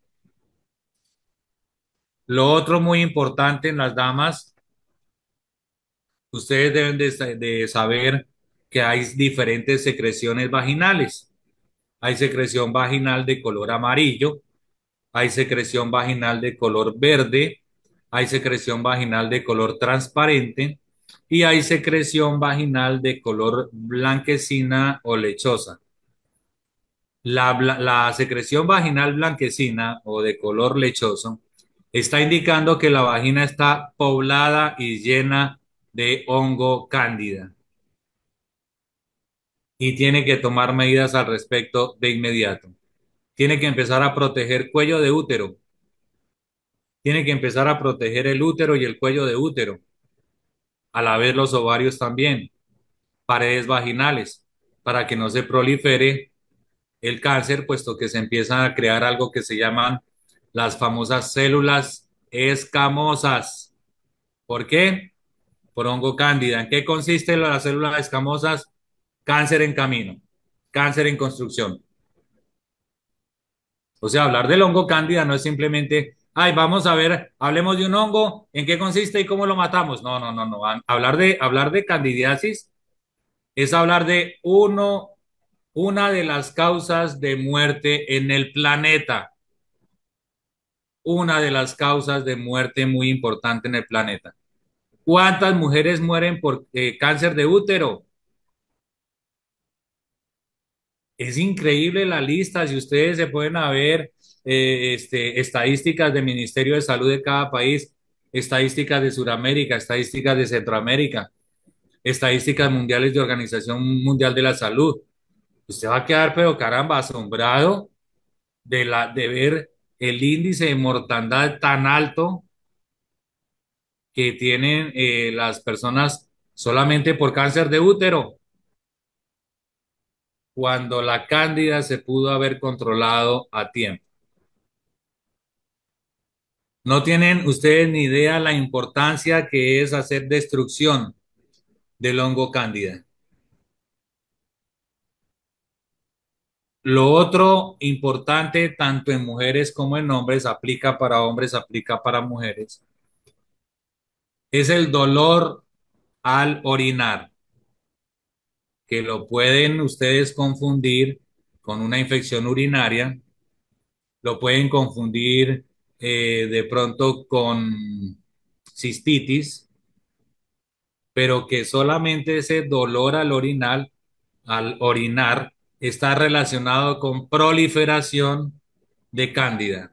Lo otro muy importante en las damas, ustedes deben de, de saber que hay diferentes secreciones vaginales. Hay secreción vaginal de color amarillo, hay secreción vaginal de color verde, hay secreción vaginal de color transparente y hay secreción vaginal de color blanquecina o lechosa. La, la secreción vaginal blanquecina o de color lechoso está indicando que la vagina está poblada y llena de hongo cándida y tiene que tomar medidas al respecto de inmediato. Tiene que empezar a proteger cuello de útero, tiene que empezar a proteger el útero y el cuello de útero, a la vez los ovarios también, paredes vaginales, para que no se prolifere el cáncer, puesto que se empiezan a crear algo que se llaman las famosas células escamosas. ¿Por qué? Por hongo cándida. ¿En qué consisten las células escamosas? Cáncer en camino, cáncer en construcción. O sea, hablar del hongo cándida no es simplemente, ay, vamos a ver, hablemos de un hongo, ¿en qué consiste y cómo lo matamos? No, no, no, no. Hablar de, hablar de candidiasis es hablar de uno, una de las causas de muerte en el planeta. Una de las causas de muerte muy importante en el planeta. ¿Cuántas mujeres mueren por eh, cáncer de útero? Es increíble la lista. Si ustedes se pueden a ver eh, este, estadísticas del Ministerio de Salud de cada país, estadísticas de Sudamérica, estadísticas de Centroamérica, estadísticas mundiales de Organización Mundial de la Salud. Usted va a quedar, pero caramba, asombrado de, la, de ver el índice de mortandad tan alto que tienen eh, las personas solamente por cáncer de útero, cuando la cándida se pudo haber controlado a tiempo. No tienen ustedes ni idea la importancia que es hacer destrucción del hongo cándida. Lo otro importante, tanto en mujeres como en hombres, aplica para hombres, aplica para mujeres, es el dolor al orinar, que lo pueden ustedes confundir con una infección urinaria, lo pueden confundir eh, de pronto con cistitis, pero que solamente ese dolor al orinar, al orinar está relacionado con proliferación de cándida.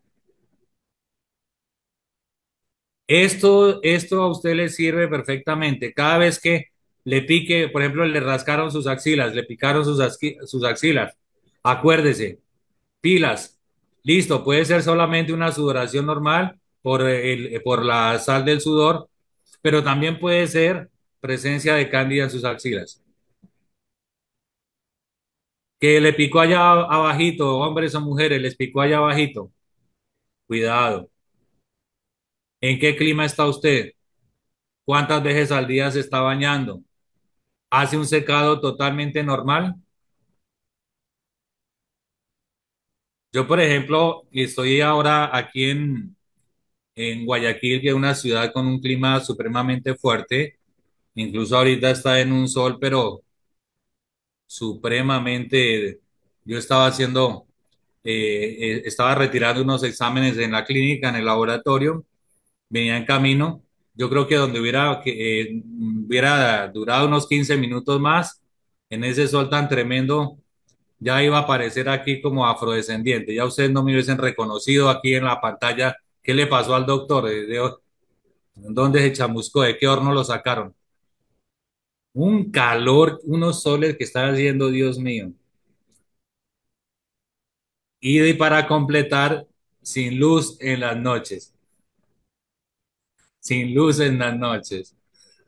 Esto, esto a usted le sirve perfectamente. Cada vez que le pique, por ejemplo, le rascaron sus axilas, le picaron sus, sus axilas, acuérdese, pilas, listo, puede ser solamente una sudoración normal por, el, por la sal del sudor, pero también puede ser presencia de cándida en sus axilas. Que le picó allá abajito, hombres o mujeres, les picó allá abajito. Cuidado. ¿En qué clima está usted? ¿Cuántas veces al día se está bañando? ¿Hace un secado totalmente normal? Yo, por ejemplo, estoy ahora aquí en, en Guayaquil, que es una ciudad con un clima supremamente fuerte. Incluso ahorita está en un sol, pero supremamente. Yo estaba haciendo, eh, eh, estaba retirando unos exámenes en la clínica, en el laboratorio, venía en camino. Yo creo que donde hubiera, que, eh, hubiera durado unos quince minutos más, en ese sol tan tremendo, ya iba a aparecer aquí como afrodescendiente. Ya ustedes no me hubiesen reconocido aquí en la pantalla. ¿Qué le pasó al doctor? ¿De, de- dónde se chamuscó? ¿De qué horno lo sacaron? Un calor, unos soles que está haciendo, Dios mío. Y para completar, sin luz en las noches. Sin luz en las noches.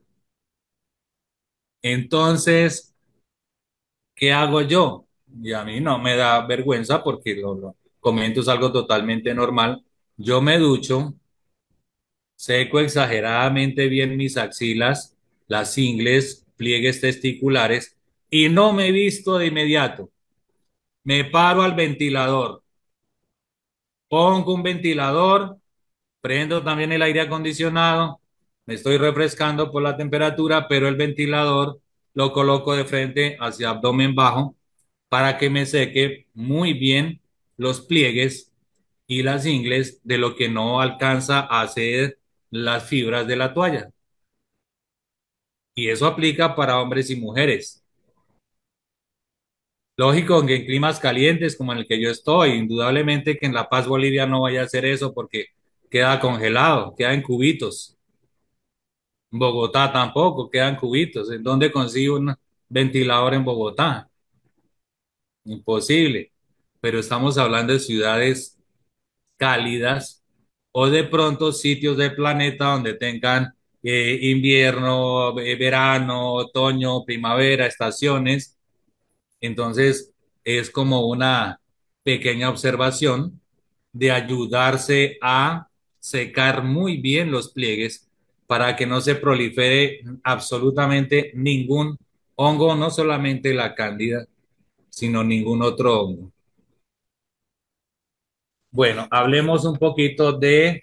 Entonces, ¿qué hago yo? Y a mí no me da vergüenza porque lo, lo comento, es algo totalmente normal. Yo me ducho, seco exageradamente bien mis axilas, las ingles, pliegues testiculares y no me visto de inmediato. Me paro al ventilador, pongo un ventilador, prendo también el aire acondicionado, me estoy refrescando por la temperatura, pero el ventilador lo coloco de frente hacia abdomen bajo para que me seque muy bien los pliegues y las ingles de lo que no alcanza a hacer las fibras de la toalla. Y eso aplica para hombres y mujeres. Lógico que en climas calientes como en el que yo estoy, indudablemente que en La Paz, Bolivia no vaya a hacer eso porque queda congelado, queda en cubitos. En Bogotá tampoco, quedan cubitos. ¿En dónde consigo un ventilador en Bogotá? Imposible. Pero estamos hablando de ciudades cálidas o de pronto sitios del planeta donde tengan eh, invierno, eh, verano, otoño, primavera, estaciones. Entonces, es como una pequeña observación de ayudarse a secar muy bien los pliegues para que no se prolifere absolutamente ningún hongo, no solamente la cándida, sino ningún otro hongo. Bueno, hablemos un poquito de,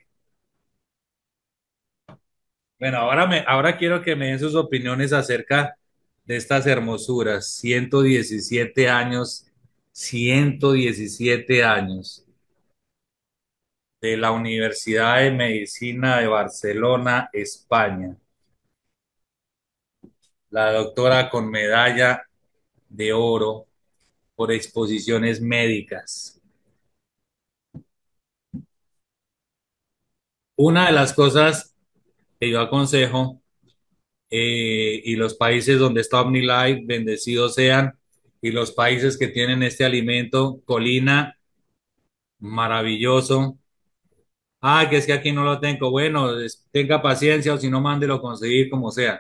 bueno, ahora me, ahora quiero que me den sus opiniones acerca de estas hermosuras. Ciento diecisiete años, ciento diecisiete años de la Universidad de Medicina de Barcelona, España. La doctora con medalla de oro por exposiciones médicas. Una de las cosas que yo aconsejo, eh, y los países donde está OmniLife, bendecidos sean, y los países que tienen este alimento, colina, maravilloso. Ah, que es que aquí no lo tengo. Bueno, es- tenga paciencia o si no, mándelo a conseguir como sea.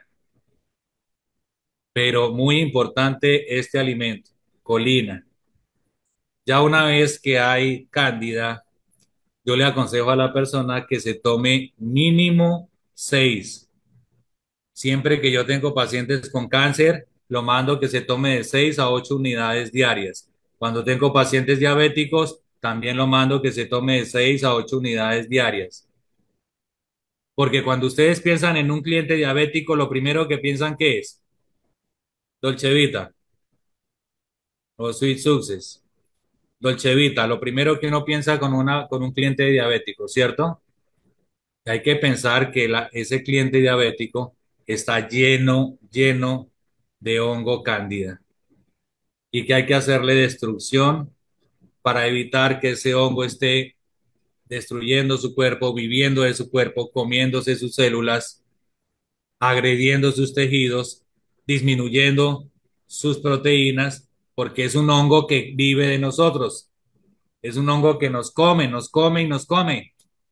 Pero muy importante este alimento, colina. Ya una vez que hay cándida, yo le aconsejo a la persona que se tome mínimo seis. Siempre que yo tengo pacientes con cáncer, lo mando que se tome de seis a ocho unidades diarias. Cuando tengo pacientes diabéticos, también lo mando que se tome de seis a ocho unidades diarias. Porque cuando ustedes piensan en un cliente diabético, lo primero que piensan que es Dolce Vita o Sweet Success. Dolce Vita, lo primero que uno piensa con, una, con un cliente diabético, ¿cierto? Hay que pensar que la, ese cliente diabético está lleno, lleno de hongo cándida y que hay que hacerle destrucción para evitar que ese hongo esté destruyendo su cuerpo, viviendo de su cuerpo, comiéndose sus células, agrediendo sus tejidos, disminuyendo sus proteínas, porque es un hongo que vive de nosotros. Es un hongo que nos come, nos come y nos come.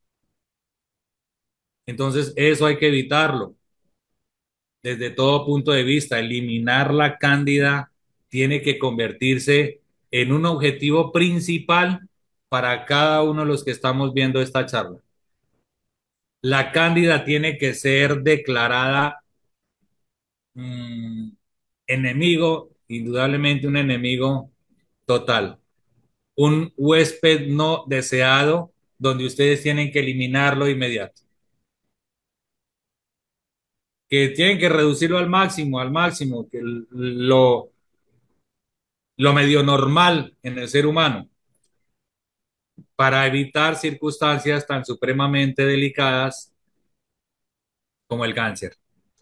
Entonces, eso hay que evitarlo desde todo punto de vista. Eliminar la cándida tiene que convertirse en un objetivo principal para cada uno de los que estamos viendo esta charla. La cándida tiene que ser declarada mmm, enemigo, indudablemente un enemigo total, un huésped no deseado donde ustedes tienen que eliminarlo de inmediato. que tienen que reducirlo al máximo, al máximo, que lo, lo medio normal en el ser humano, para evitar circunstancias tan supremamente delicadas como el cáncer.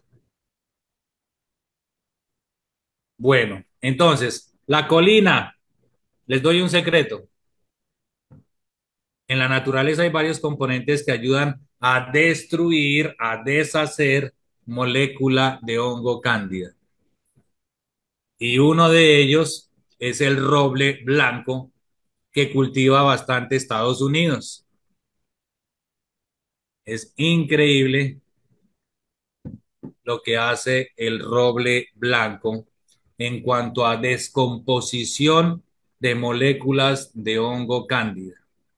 Bueno, entonces, la colina, les doy un secreto. En la naturaleza hay varios componentes que ayudan a destruir, a deshacer molécula de hongo cándida. Y uno de ellos es el roble blanco que cultiva bastante Estados Unidos. Es increíble lo que hace el roble blanco en cuanto a descomposición de moléculas de hongo cándida.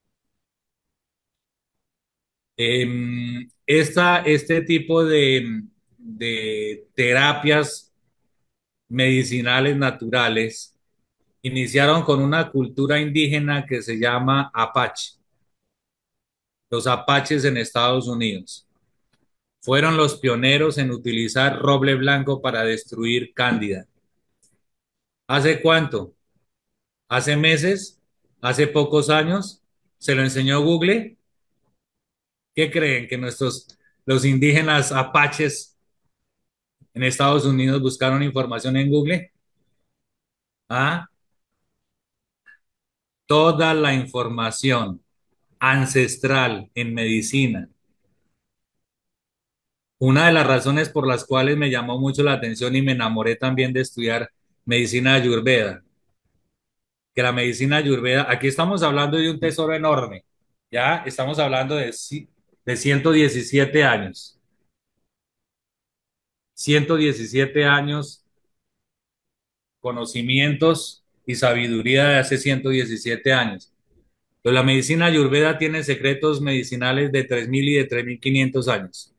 Eh, esta, este tipo de, de terapias medicinales naturales iniciaron con una cultura indígena que se llama Apache. Los apaches en Estados Unidos fueron los pioneros en utilizar roble blanco para destruir cándida. ¿Hace cuánto? ¿Hace meses? ¿Hace pocos años? ¿Se lo enseñó Google? ¿Qué creen? ¿Que nuestros, los indígenas apaches en Estados Unidos buscaron información en Google? ¿Ah? Toda la información ancestral en medicina. Una de las razones por las cuales me llamó mucho la atención y me enamoré también de estudiar medicina ayurveda, que la medicina ayurveda, aquí estamos hablando de un tesoro enorme, ya estamos hablando de, ci- de ciento diecisiete años, ciento diecisiete años, conocimientos y sabiduría de hace ciento diecisiete años. Pero la medicina ayurveda tiene secretos medicinales de tres mil y de tres mil quinientos años.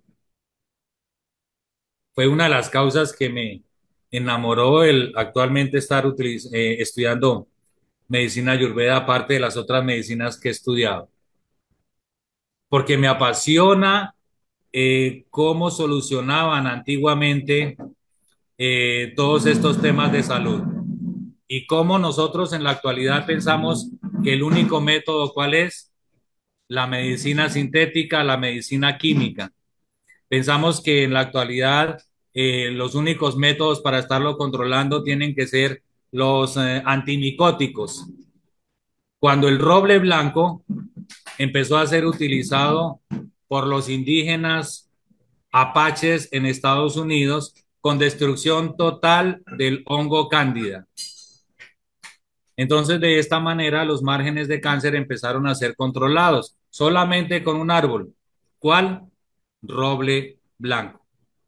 Fue una de las causas que me enamoró el actualmente estar utiliz- eh, estudiando medicina ayurveda, aparte de las otras medicinas que he estudiado, porque me apasiona eh, cómo solucionaban antiguamente eh, todos estos temas de salud y cómo nosotros en la actualidad pensamos que el único método, ¿cuál es? La medicina sintética, la medicina química. Pensamos que en la actualidad eh, los únicos métodos para estarlo controlando tienen que ser los eh, antimicóticos. Cuando el roble blanco empezó a ser utilizado por los indígenas apaches en Estados Unidos con destrucción total del hongo cándida. Entonces, de esta manera, los márgenes de cáncer empezaron a ser controlados solamente con un árbol. ¿Cuál? Roble blanco.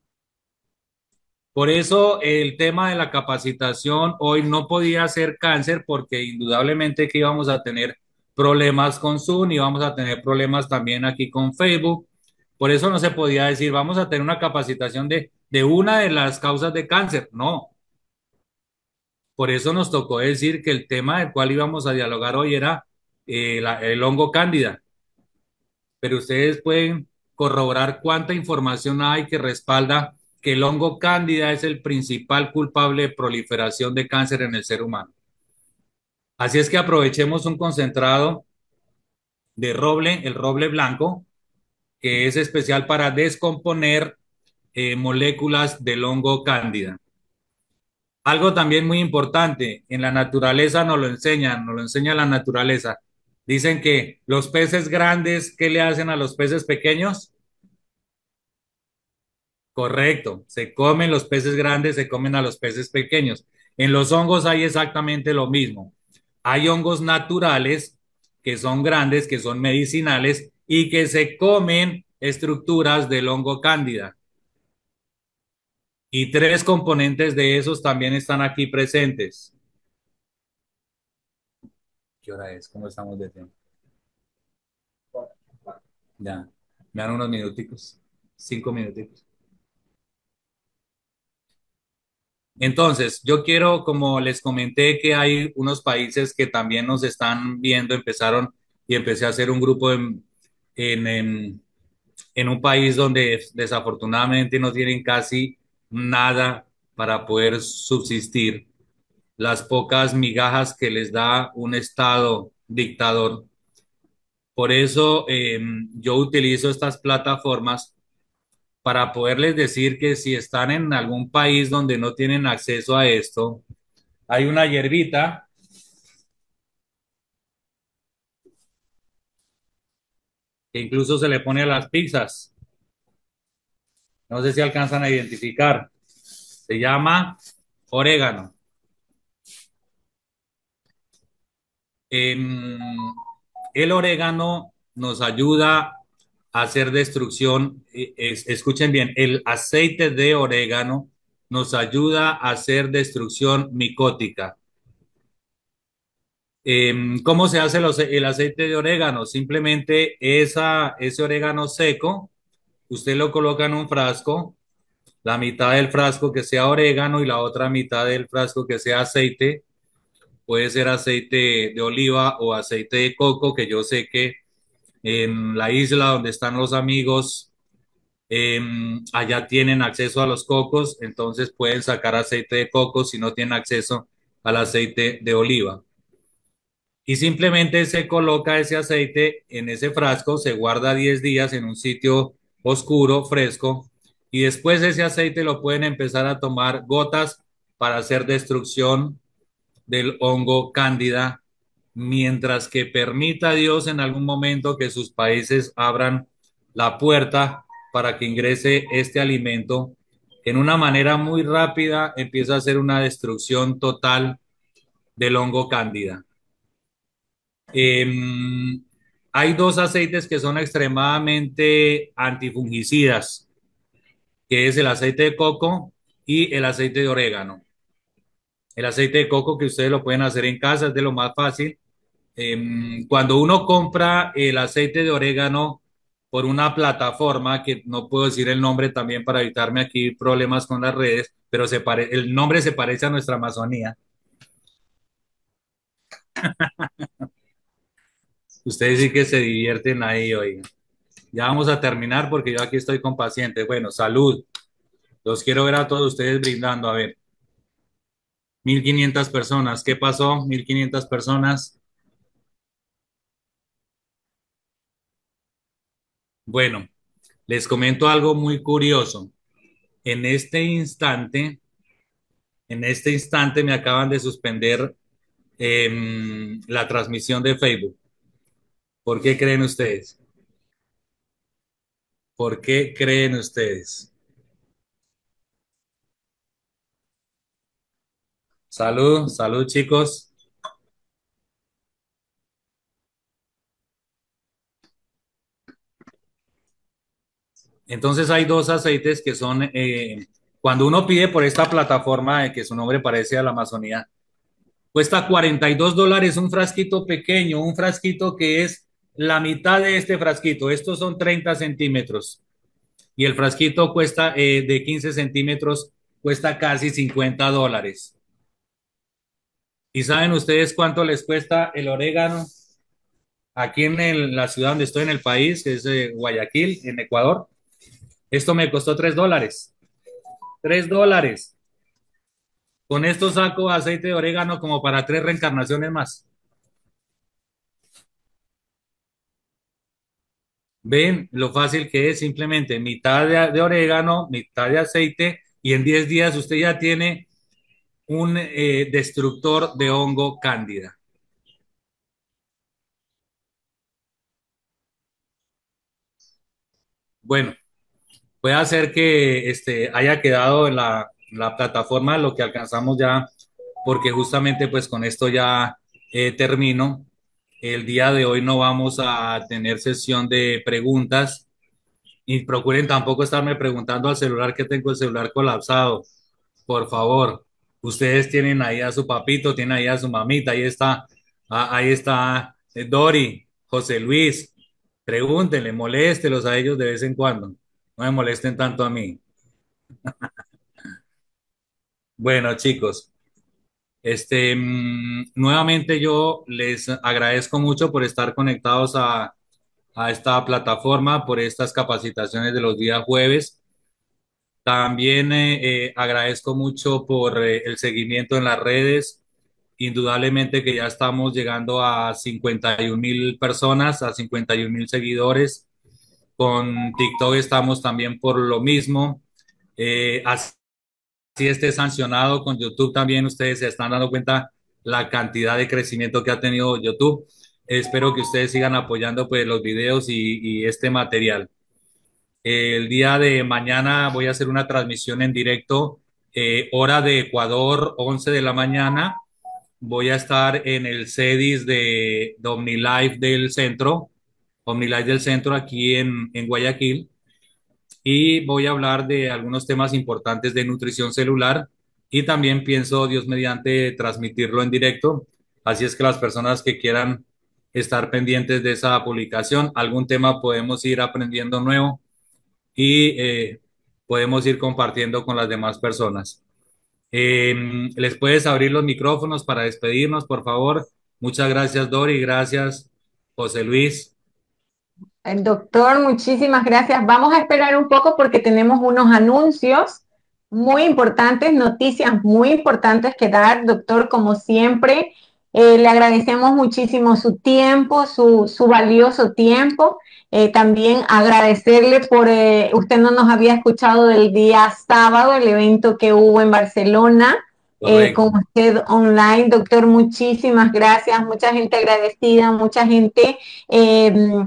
Por eso el tema de la capacitación hoy no podía ser cáncer porque indudablemente que íbamos a tener problemas con Zoom y vamos a tener problemas también aquí con Facebook. Por eso no se podía decir, vamos a tener una capacitación de, de una de las causas de cáncer. No. Por eso nos tocó decir que el tema del cual íbamos a dialogar hoy era eh, la- el hongo cándida. Pero ustedes pueden corroborar cuánta información hay que respalda que el hongo cándida es el principal culpable de proliferación de cáncer en el ser humano. Así es que aprovechemos un concentrado de roble, el roble blanco, que es especial para descomponer eh, moléculas del hongo cándida. Algo también muy importante, en la naturaleza nos lo enseñan, nos lo enseña la naturaleza. Dicen que los peces grandes, ¿qué le hacen a los peces pequeños? Correcto, se comen los peces grandes, se comen a los peces pequeños. En los hongos hay exactamente lo mismo. Hay hongos naturales que son grandes, que son medicinales y que se comen estructuras del hongo cándida. Y tres componentes de esos también están aquí presentes. ¿Qué hora es? ¿Cómo estamos de tiempo? Ya, me dan unos minuticos, cinco minuticos. Entonces, yo quiero, como les comenté, que hay unos países que también nos están viendo, empezaron y empecé a hacer un grupo en, en, en, en un país donde desafortunadamente no tienen casi nada para poder subsistir, las pocas migajas que les da un Estado dictador. Por eso eh, yo utilizo estas plataformas para poderles decir que si están en algún país donde no tienen acceso a esto, hay una hierbita que incluso se le pone a las pizzas. No sé si alcanzan a identificar. Se llama orégano. Em, el orégano nos ayuda a hacer destrucción. eh, es- escuchen bien, el aceite de orégano nos ayuda a hacer destrucción micótica. Em, ¿cómo se hace los- el aceite de orégano? Simplemente esa, ese orégano seco, usted lo coloca en un frasco, la mitad del frasco que sea orégano y la otra mitad del frasco que sea aceite. Puede ser aceite de oliva o aceite de coco, que yo sé que en la isla donde están los amigos, eh, allá tienen acceso a los cocos, entonces pueden sacar aceite de coco si no tienen acceso al aceite de oliva. Y simplemente se coloca ese aceite en ese frasco, se guarda diez días en un sitio oscuro, fresco, y después ese aceite lo pueden empezar a tomar gotas para hacer destrucción del hongo cándida, mientras que permita Dios en algún momento que sus países abran la puerta para que ingrese este alimento. En una manera muy rápida empieza a hacer una destrucción total del hongo cándida. Eh, hay dos aceites que son extremadamente antifungicidas, que es el aceite de coco y el aceite de orégano. El aceite de coco que ustedes lo pueden hacer en casa es de lo más fácil. Eh, cuando uno compra el aceite de orégano por una plataforma, que no puedo decir el nombre también para evitarme aquí problemas con las redes, pero se pare, el nombre se parece a nuestra Amazonía. Ustedes sí que se divierten ahí, oigan. Ya vamos a terminar porque yo aquí estoy con pacientes. Bueno, salud. Los quiero ver a todos ustedes brindando. A ver, mil quinientas personas. ¿Qué pasó? Mil quinientas personas. Bueno, les comento algo muy curioso. En este instante, en este instante me acaban de suspender eh, la transmisión de Facebook. ¿Por qué creen ustedes? ¿Por qué creen ustedes? Salud, salud chicos. Entonces hay dos aceites que son, eh, cuando uno pide por esta plataforma, eh, que su nombre parece a la Amazonía, cuesta cuarenta y dos dólares un frasquito pequeño, un frasquito que es la mitad de este frasquito. Estos son treinta centímetros y el frasquito cuesta eh, de quince centímetros, cuesta casi cincuenta dólares. ¿Y saben ustedes cuánto les cuesta el orégano? Aquí en el- la ciudad donde estoy en el país, que es eh, Guayaquil, en Ecuador, esto me costó tres dólares. Tres dólares. Con esto saco aceite de orégano como para tres reencarnaciones más. Ven lo fácil que es, simplemente mitad de, de orégano, mitad de aceite y en diez días usted ya tiene un eh, destructor de hongo cándida. Bueno, puede hacer que este, haya quedado en la, la plataforma lo que alcanzamos ya, porque justamente pues con esto ya eh, termino. El día de hoy no vamos a tener sesión de preguntas y procuren tampoco estarme preguntando al celular que tengo el celular colapsado. Por favor, ustedes tienen ahí a su papito, tienen ahí a su mamita, ahí está, ah, ahí está eh, Dori, José Luis. Pregúntenle, moléstelos a ellos de vez en cuando. No me molesten tanto a mí. Bueno, chicos, este, mm, nuevamente yo les agradezco mucho por estar conectados a a esta plataforma por estas capacitaciones de los días jueves. También eh, eh, agradezco mucho por eh, el seguimiento en las redes. Indudablemente que ya estamos llegando a cincuenta y un mil personas, a cincuenta y un mil seguidores. Con TikTok estamos también por lo mismo. Eh, así esté sancionado con YouTube también, ustedes se están dando cuenta la cantidad de crecimiento que ha tenido YouTube. Espero que ustedes sigan apoyando pues los videos y, y este material. El día de mañana voy a hacer una transmisión en directo, eh, hora de Ecuador, once de la mañana. Voy a estar en el CEDIS de, de OmniLife del centro, OmniLife del centro aquí en, en Guayaquil, y voy a hablar de algunos temas importantes de nutrición celular y también pienso, Dios mediante, transmitirlo en directo. Así es que las personas que quieran estar pendientes de esa publicación, algún tema podemos ir aprendiendo nuevo y eh, podemos ir compartiendo con las demás personas. Eh, ¿Les puedes abrir los micrófonos para despedirnos, por favor? Muchas gracias, Dori. Gracias, José Luis. El doctor, muchísimas gracias. Vamos a esperar un poco porque tenemos unos anuncios muy importantes, noticias muy importantes que dar, doctor, como siempre. Eh, le agradecemos muchísimo su tiempo, su, su valioso tiempo. Eh, también agradecerle por, eh, usted no nos había escuchado del día sábado, el evento que hubo en Barcelona. Eh, Correcto. con usted online, doctor, muchísimas gracias, mucha gente agradecida, mucha gente eh,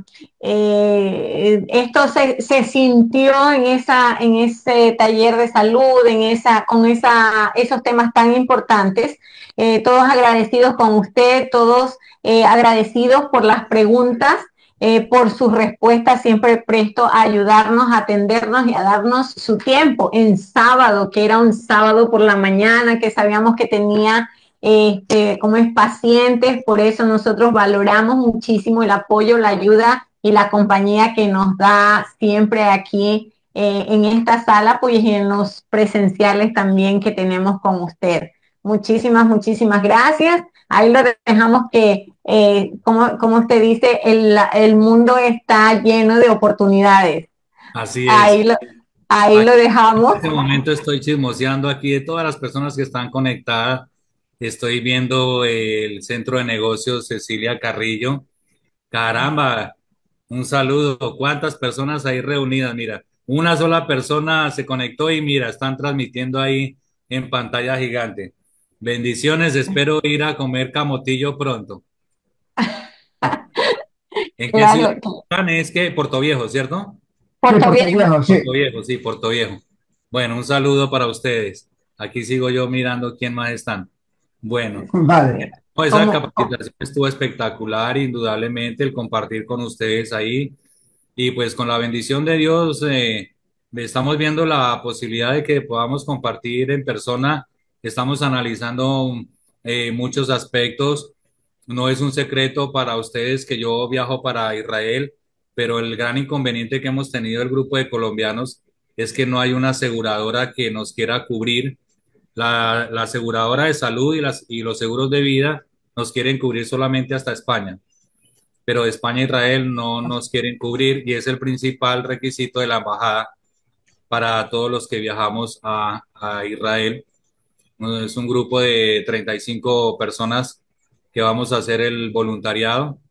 eh, esto se, se, sintió en, esa, en ese taller de salud, en esa, con esa, esos temas tan importantes. Eh, todos agradecidos con usted, todos eh, agradecidos por las preguntas, eh, por sus respuestas, siempre presto a ayudarnos, a atendernos y a darnos su tiempo en sábado, que era un sábado por la mañana, que sabíamos que tenía este, como es pacientes, por eso nosotros valoramos muchísimo el apoyo, la ayuda y la compañía que nos da siempre aquí eh, en esta sala, pues y en los presenciales también que tenemos con usted. Muchísimas, muchísimas gracias. Ahí lo dejamos que, eh, como, como usted dice, el, el mundo está lleno de oportunidades. Así es. Ahí lo, ahí lo Aquí, en dejamos. este momento estoy chismoseando aquí de todas las personas que están conectadas. Estoy viendo el centro de negocios Cecilia Carrillo. Caramba, un saludo. ¿Cuántas personas ahí reunidas? Mira, una sola persona se conectó y mira, están transmitiendo ahí en pantalla gigante. Bendiciones, espero ir a comer camotillo pronto. ¿En qué ciudad Claro, están? Es que Puerto Viejo, ¿cierto? Sí, Puerto Puerto Viejo. Viejo, sí. Puerto Viejo, sí, Puerto Viejo. Bueno, un saludo para ustedes. Aquí sigo yo mirando quién más están. Bueno, Vale. no, esa Como, capacitación estuvo espectacular, indudablemente, el compartir con ustedes ahí. Y pues con la bendición de Dios, eh, estamos viendo la posibilidad de que podamos compartir en persona. Estamos analizando eh, muchos aspectos. No es un secreto para ustedes que yo viajo para Israel, pero el gran inconveniente que hemos tenido el grupo de colombianos es que no hay una aseguradora que nos quiera cubrir. La, la aseguradora de salud y, las, y los seguros de vida nos quieren cubrir solamente hasta España, pero España e Israel no nos quieren cubrir y es el principal requisito de la embajada para todos los que viajamos a, a Israel. Es un grupo de treinta y cinco personas que vamos a hacer el voluntariado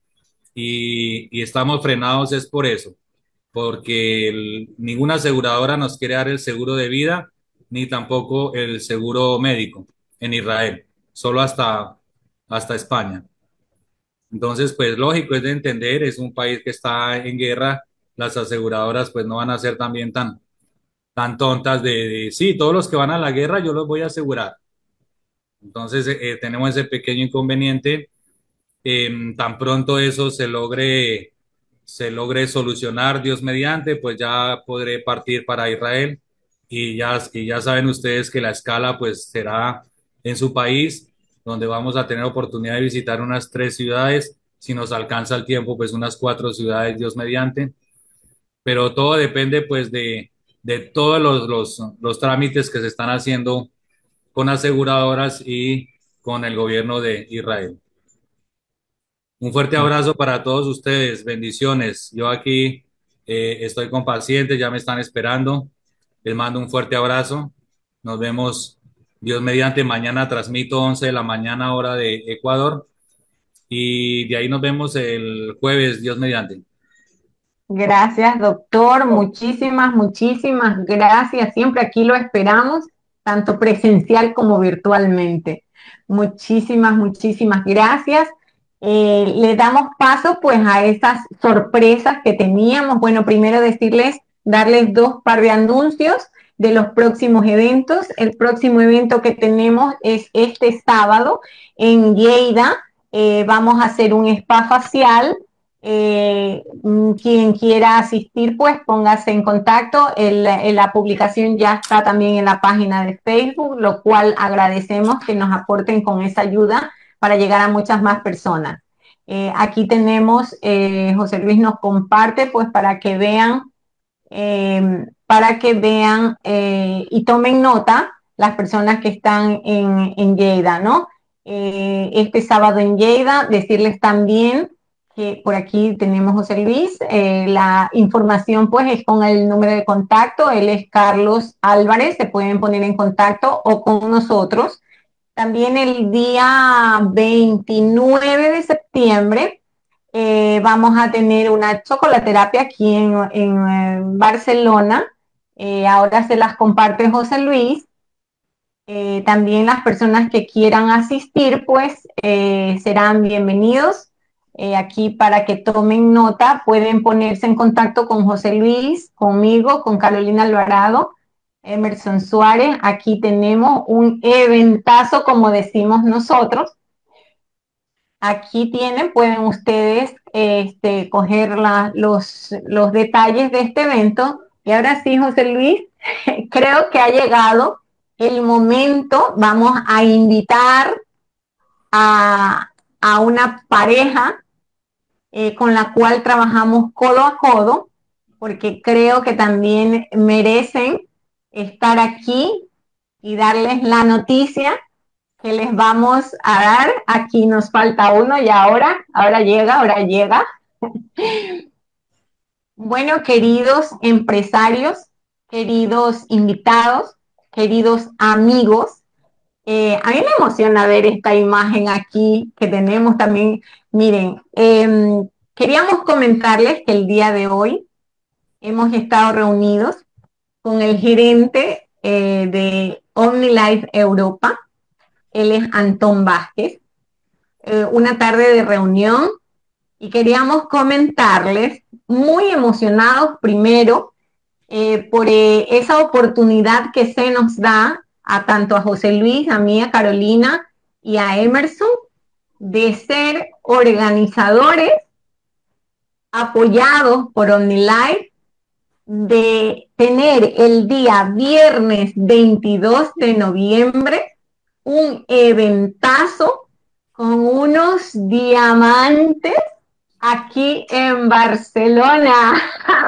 y, y estamos frenados es por eso, porque el, ninguna aseguradora nos quiere dar el seguro de vida ni tampoco el seguro médico en Israel, solo hasta, hasta España. Entonces, pues lógico, es de entender, es un país que está en guerra, las aseguradoras pues no van a ser también tan, tan tontas de, de, sí, todos los que van a la guerra yo los voy a asegurar. Entonces, eh, eh, tenemos ese pequeño inconveniente. Eh, tan pronto eso se logre, se logre solucionar, Dios mediante, pues ya podré partir para Israel y ya, y ya saben ustedes que la escala pues será en su país, donde vamos a tener oportunidad de visitar unas tres ciudades, si nos alcanza el tiempo, pues unas cuatro ciudades, Dios mediante, pero todo depende pues de, de todos los, los, los trámites que se están haciendo con aseguradoras y con el gobierno de Israel. Un fuerte abrazo para todos ustedes, bendiciones. Yo aquí eh, estoy con pacientes, ya me están esperando. Les mando un fuerte abrazo. Nos vemos, Dios mediante, mañana transmito once de la mañana hora de Ecuador y de ahí nos vemos el jueves, Dios mediante. Gracias, doctor. Muchísimas, muchísimas gracias. Siempre aquí lo esperamos, tanto presencial como virtualmente. Muchísimas, muchísimas gracias. Eh, le damos paso pues a esas sorpresas que teníamos. Bueno, primero decirles, darles dos par de anuncios de los próximos eventos. El próximo evento que tenemos es este sábado en Lleida. Eh, vamos a hacer un spa facial. Eh, quien quiera asistir, pues póngase en contacto. El, el, la publicación ya está también en la página de Facebook, lo cual agradecemos que nos aporten con esa ayuda para llegar a muchas más personas. Eh, aquí tenemos, eh, José Luis nos comparte, pues para que vean, eh, para que vean eh, y tomen nota las personas que están en, en Lleida, ¿no? Eh, este sábado en Lleida, decirles también que por aquí tenemos José Luis, eh, la información pues es con el número de contacto, él es Carlos Álvarez, se pueden poner en contacto o con nosotros. También el día veintinueve de septiembre eh, vamos a tener una chocolaterapia aquí en, en, en Barcelona. Eh, ahora se las comparte José Luis. Eh, también las personas que quieran asistir, pues eh, serán bienvenidos. Eh, aquí para que tomen nota, pueden ponerse en contacto con José Luis, conmigo, con Carolina Alvarado, Emerson Suárez. Aquí tenemos un eventazo, como decimos nosotros. Aquí tienen, pueden ustedes este, coger la, los, los detalles de este evento. Y ahora sí, José Luis, creo que ha llegado el momento. Vamos a invitar a, a una pareja eh, con la cual trabajamos codo a codo, porque creo que también merecen estar aquí y darles la noticia que les vamos a dar. Aquí nos falta uno y ahora, ahora llega, ahora llega. Bueno, queridos empresarios, queridos invitados, queridos amigos, eh, a mí me emociona ver esta imagen aquí que tenemos también. Miren, eh, queríamos comentarles que el día de hoy hemos estado reunidos con el gerente eh, de OmniLife Europa. Él es Antón Vázquez. Eh, una tarde de reunión y queríamos comentarles, muy emocionados primero, eh, por eh, esa oportunidad que se nos da a tanto a José Luis, a mí, a Carolina y a Emerson, de ser organizadores apoyados por OmniLife, de tener el día viernes veintidós de noviembre un eventazo con unos diamantes aquí en Barcelona.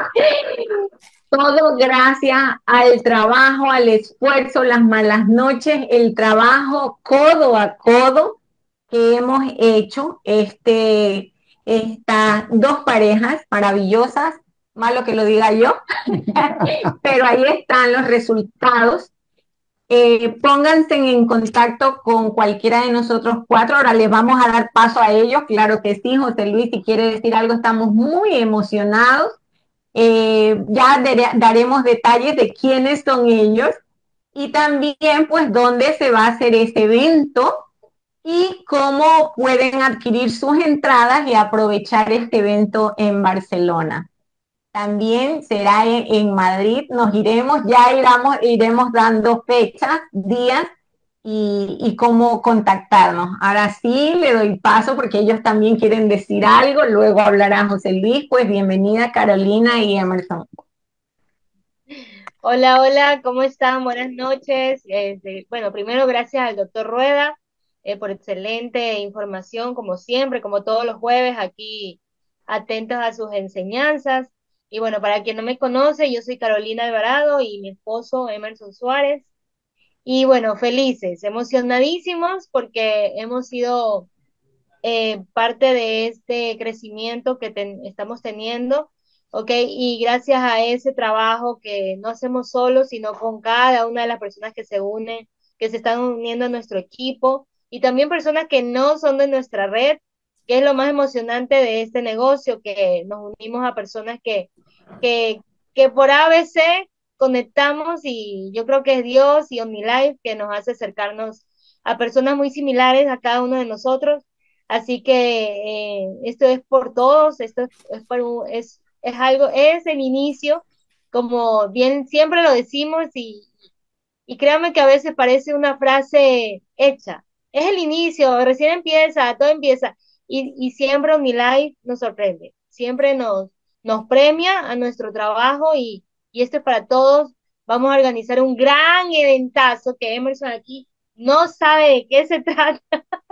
Todo gracias al trabajo, al esfuerzo, las malas noches, el trabajo codo a codo que hemos hecho este, estas dos parejas maravillosas, malo que lo diga yo, pero ahí están los resultados. Eh, pónganse en contacto con cualquiera de nosotros cuatro. Ahora les vamos a dar paso a ellos. Claro que sí, José Luis, si quiere decir algo, estamos muy emocionados. Eh, ya daremos detalles de quiénes son ellos y también pues dónde se va a hacer este evento y cómo pueden adquirir sus entradas y aprovechar este evento en Barcelona. También será en, en Madrid, nos iremos, ya iremos, iremos dando fechas, días y, y cómo contactarnos. Ahora sí le doy paso porque ellos también quieren decir algo, luego hablará José Luis. Pues bienvenida Carolina y Emerson. Hola, hola, ¿cómo están? Buenas noches. Este, bueno, primero gracias al doctor Rueda eh, por excelente información, como siempre, como todos los jueves, aquí atentos a sus enseñanzas. Y bueno, para quien no me conoce, yo soy Carolina Alvarado y mi esposo Emerson Suárez. Y bueno, felices, emocionadísimos porque hemos sido eh, parte de este crecimiento que ten- estamos teniendo, ¿ok? Y gracias a ese trabajo que no hacemos solos, sino con cada una de las personas que se unen, que se están uniendo a nuestro equipo, y también personas que no son de nuestra red, que es lo más emocionante de este negocio, que nos unimos a personas que, que, que por A B C conectamos, y yo creo que es Dios y OmniLife que nos hace acercarnos a personas muy similares a cada uno de nosotros. Así que eh, esto es por todos, esto es, es, por un- es, es algo, es el inicio, como bien siempre lo decimos, y, y créanme que a veces parece una frase hecha. Es el inicio, recién empieza, todo empieza, y, y siempre OmniLife nos sorprende, siempre nos, nos premia a nuestro trabajo, y, y esto es para todos. Vamos a organizar un gran eventazo que Emerson aquí no sabe de qué se trata,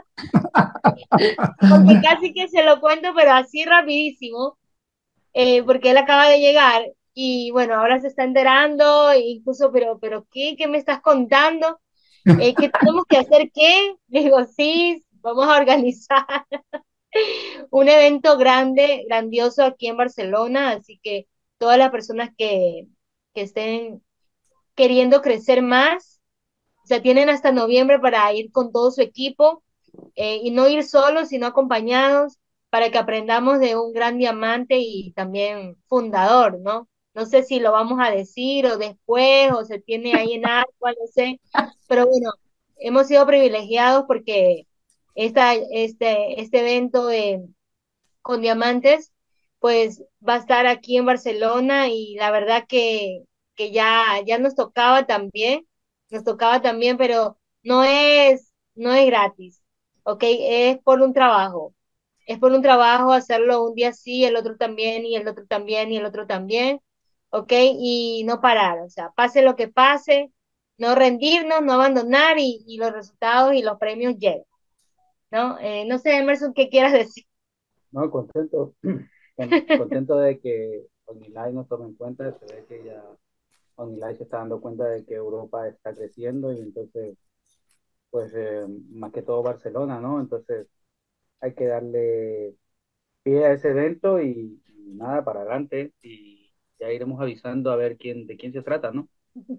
porque casi que se lo cuento, pero así rapidísimo, eh, porque él acaba de llegar y bueno, ahora se está enterando, e incluso, pero, pero ¿qué? ¿Qué me estás contando? Eh, ¿qué tenemos que hacer? ¿Qué? Le digo, sí, vamos a organizar un evento grande, grandioso aquí en Barcelona, así que todas las personas que, que estén queriendo crecer más, o sea, tienen hasta noviembre para ir con todo su equipo, eh, y no ir solos, sino acompañados, para que aprendamos de un gran diamante y también fundador, ¿no? No sé si lo vamos a decir o después, o se tiene ahí en algo, no sé, pero bueno, hemos sido privilegiados porque esta, este, este evento de, con diamantes, pues va a estar aquí en Barcelona, y la verdad que, que ya, ya nos tocaba también, nos tocaba también, pero no es, no es gratis, ¿ok? Es por un trabajo, es por un trabajo hacerlo un día sí, el otro también, y el otro también, y el otro también, ¿ok? Y no parar, o sea, pase lo que pase, no rendirnos, no abandonar, y, y los resultados y los premios llegan, ¿no? Eh, no sé, Emerson, ¿qué quieras decir? No, contento, con- contento de que OmniLife nos tome en cuenta. Se ve que ya OmniLife se está dando cuenta de que Europa está creciendo, y entonces, pues, eh, más que todo Barcelona, ¿no? Entonces, hay que darle pie a ese evento, y, y nada, para adelante, y ya iremos avisando a ver quién, de quién se trata, ¿no?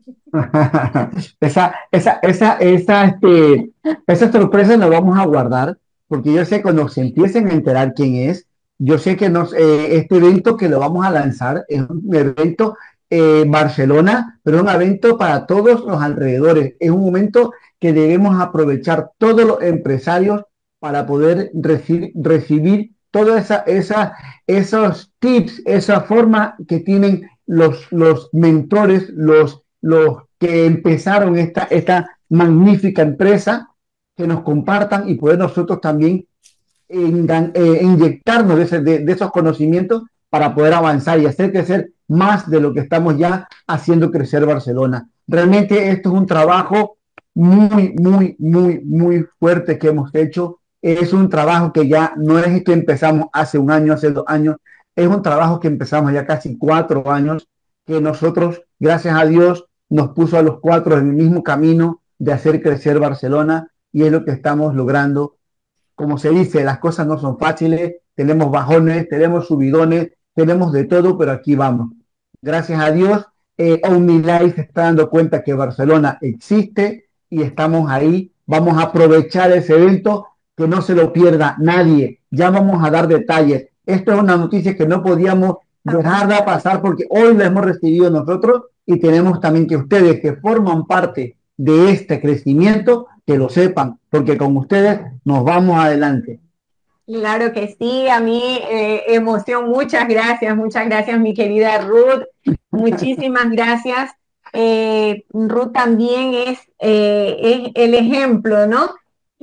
Esa, esa, esa, esa, este, esa sorpresa la vamos a guardar, porque yo sé que cuando se empiecen a enterar quién es, yo sé que nos, eh, este evento que lo vamos a lanzar es un evento eh, Barcelona, pero es un evento para todos los alrededores. Es un momento que debemos aprovechar todos los empresarios para poder reci- recibir todos esa, esa, esos tips, esa forma que tienen los, los mentores, los los que empezaron esta, esta magnífica empresa, que nos compartan y poder nosotros también engan- eh, inyectarnos de, ese- de- de esos conocimientos para poder avanzar y hacer crecer más de lo que estamos ya haciendo crecer Barcelona. Realmente esto es un trabajo muy, muy, muy, muy fuerte que hemos hecho. Es un trabajo que ya no es que empezamos hace un año, hace dos años, es un trabajo que empezamos ya casi cuatro años, que nosotros, gracias a Dios, nos puso a los cuatro en el mismo camino de hacer crecer Barcelona, y es lo que estamos logrando. Como se dice, las cosas no son fáciles, tenemos bajones, tenemos subidones, tenemos de todo, pero aquí vamos. Gracias a Dios, eh, OmniLife se está dando cuenta que Barcelona existe y estamos ahí. Vamos a aprovechar ese evento, que no se lo pierda nadie. Ya vamos a dar detalles. Esto es una noticia que no podíamos dejarla pasar, porque hoy la hemos recibido nosotros, y tenemos también que ustedes, que forman parte de este crecimiento, que lo sepan, porque con ustedes nos vamos adelante. Claro que sí, a mí eh, emoción, muchas gracias, muchas gracias mi querida Ruth, muchísimas gracias. Eh, Ruth también es, eh, es el ejemplo, ¿no?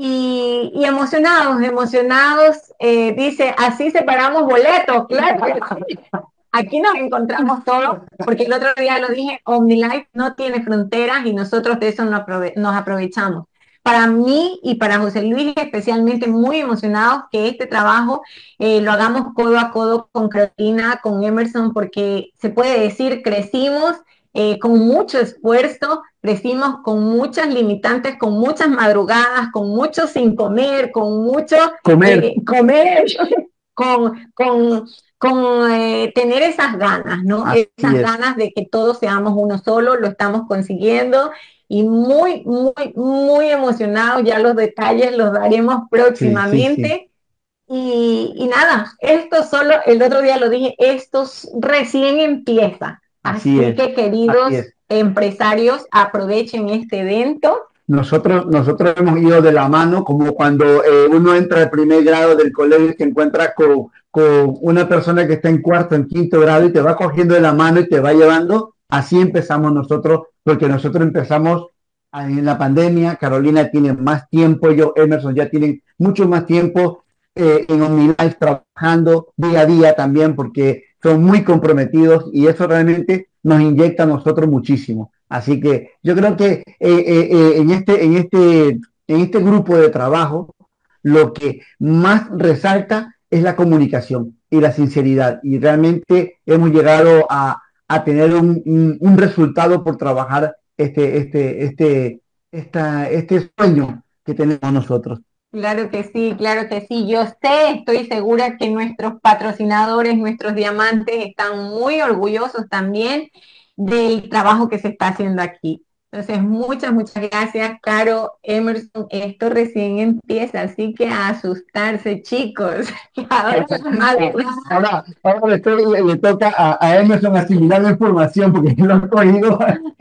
Y, y emocionados, emocionados, eh, dice, así separamos boletos, claro. Aquí nos encontramos todos, porque el otro día lo dije, OmniLife no tiene fronteras y nosotros de eso nos, aprove nos aprovechamos. Para mí y para José Luis especialmente muy emocionados que este trabajo eh, lo hagamos codo a codo con Carolina, con Emerson, porque se puede decir crecimos eh, con mucho esfuerzo, crecimos con muchas limitantes, con muchas madrugadas, con mucho sin comer, con mucho Comer. eh, comer, con, con, con eh, tener esas ganas, ¿no? Así Esas es. ganas de que todos seamos uno solo, lo estamos consiguiendo y muy, muy, muy emocionados. Ya los detalles los daremos próximamente. Sí, sí, sí. Y, y nada, esto solo, el otro día lo dije, esto s- recién empieza. Así Así es, que, así queridos es. empresarios, aprovechen este evento. Nosotros, nosotros hemos ido de la mano, como cuando eh, uno entra al primer grado del colegio y se encuentra con, con una persona que está en cuarto, en quinto grado y te va cogiendo de la mano y te va llevando. Así empezamos nosotros, porque nosotros empezamos en la pandemia. Carolina tiene más tiempo, yo, Emerson, ya tienen mucho más tiempo eh, en OmniLife trabajando día a día también, porque son muy comprometidos y eso realmente nos inyecta a nosotros muchísimo. Así que yo creo que eh, eh, eh, en este, en este, en este grupo de trabajo, lo que más resalta es la comunicación y la sinceridad. Y realmente hemos llegado a, a tener un, un, un resultado por trabajar este, este, este, esta, este sueño que tenemos nosotros. Claro que sí, claro que sí. Yo sé, estoy segura que nuestros patrocinadores, nuestros diamantes, están muy orgullosos también del trabajo que se está haciendo aquí. Entonces, muchas, muchas gracias, Caro, Emerson. Esto recién empieza, así que a asustarse, chicos. Ahora, más- Ahora, ahora después le, le toca a, a Emerson asimilar la información porque lo han cogido.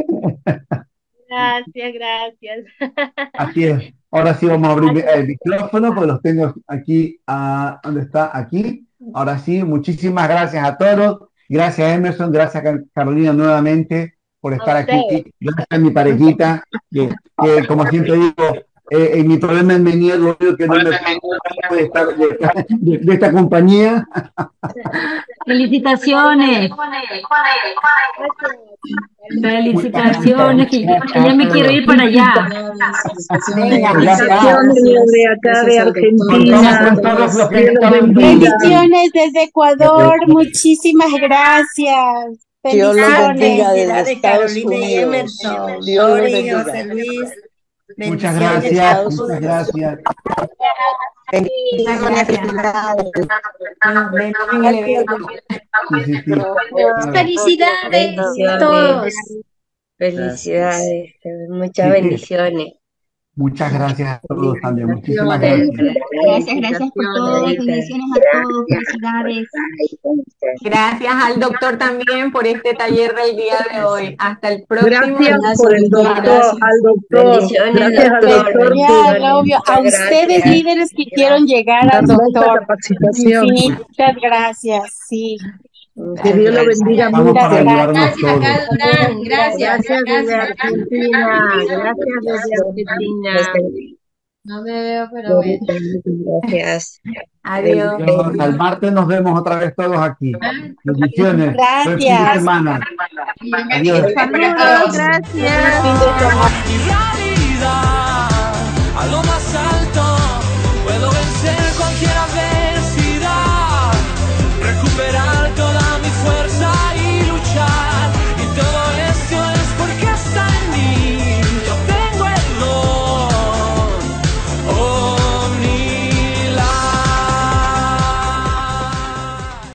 Gracias, gracias. Así es. Ahora sí vamos a abrir el micrófono porque los tengo aquí, a, ¿dónde está? Aquí. Ahora sí, muchísimas gracias a todos. Gracias Emerson, gracias Carolina nuevamente por A estar ustedes. aquí. Gracias a mi parejita, que, que como siempre digo, eh, en mi problema es venir, lo único que no me de esta, de esta, de- de esta compañía. Felicitaciones, felicitaciones, que, que ya me quiero ir para allá. Venga, Pues ya está. Felicitaciones de acá de Argentina. Contamos con todos los que Dios los estaban bendiga. Bendiciones desde Ecuador, muchísimas gracias. Dios los bendiga Bendiciones. desde Estados Unidos. Dios los bendiga. Muchas Desde gracias, Estados muchas Unidos. gracias. muchas gracias. Bueno, ven, ven el evento. Sí, sí, sí. Claro. Felicidades a todos. Felicidades, muchas Sí. bendiciones. Muchas gracias a todos también, muchísimas gracias. Gracias, gracias por todo. Bendiciones a todos. Felicidades. Gracias al doctor también por este taller del día de hoy. Hasta el próximo. Gracias por el doctor, al doctor. Bendiciones, Gracias al doctor. doctor Genial, obvio. A Muchas ustedes, gracias. líderes que quieren llegar al por esta doctor. capacitación. Infinitas gracias. Sí. Que Dios lo bendiga Estamos mucho. para ayudarnos Gracias, todos. acá Durán. Gracias, Gracias desde gracias. Argentina. Gracias desde Argentina. No me veo, pero bueno. Gracias. Adiós. Adiós. Al martes nos vemos otra vez todos aquí. Bendiciones. Buen fin de Gracias. semana. Adiós. Saludos, gracias. realidad, a lo más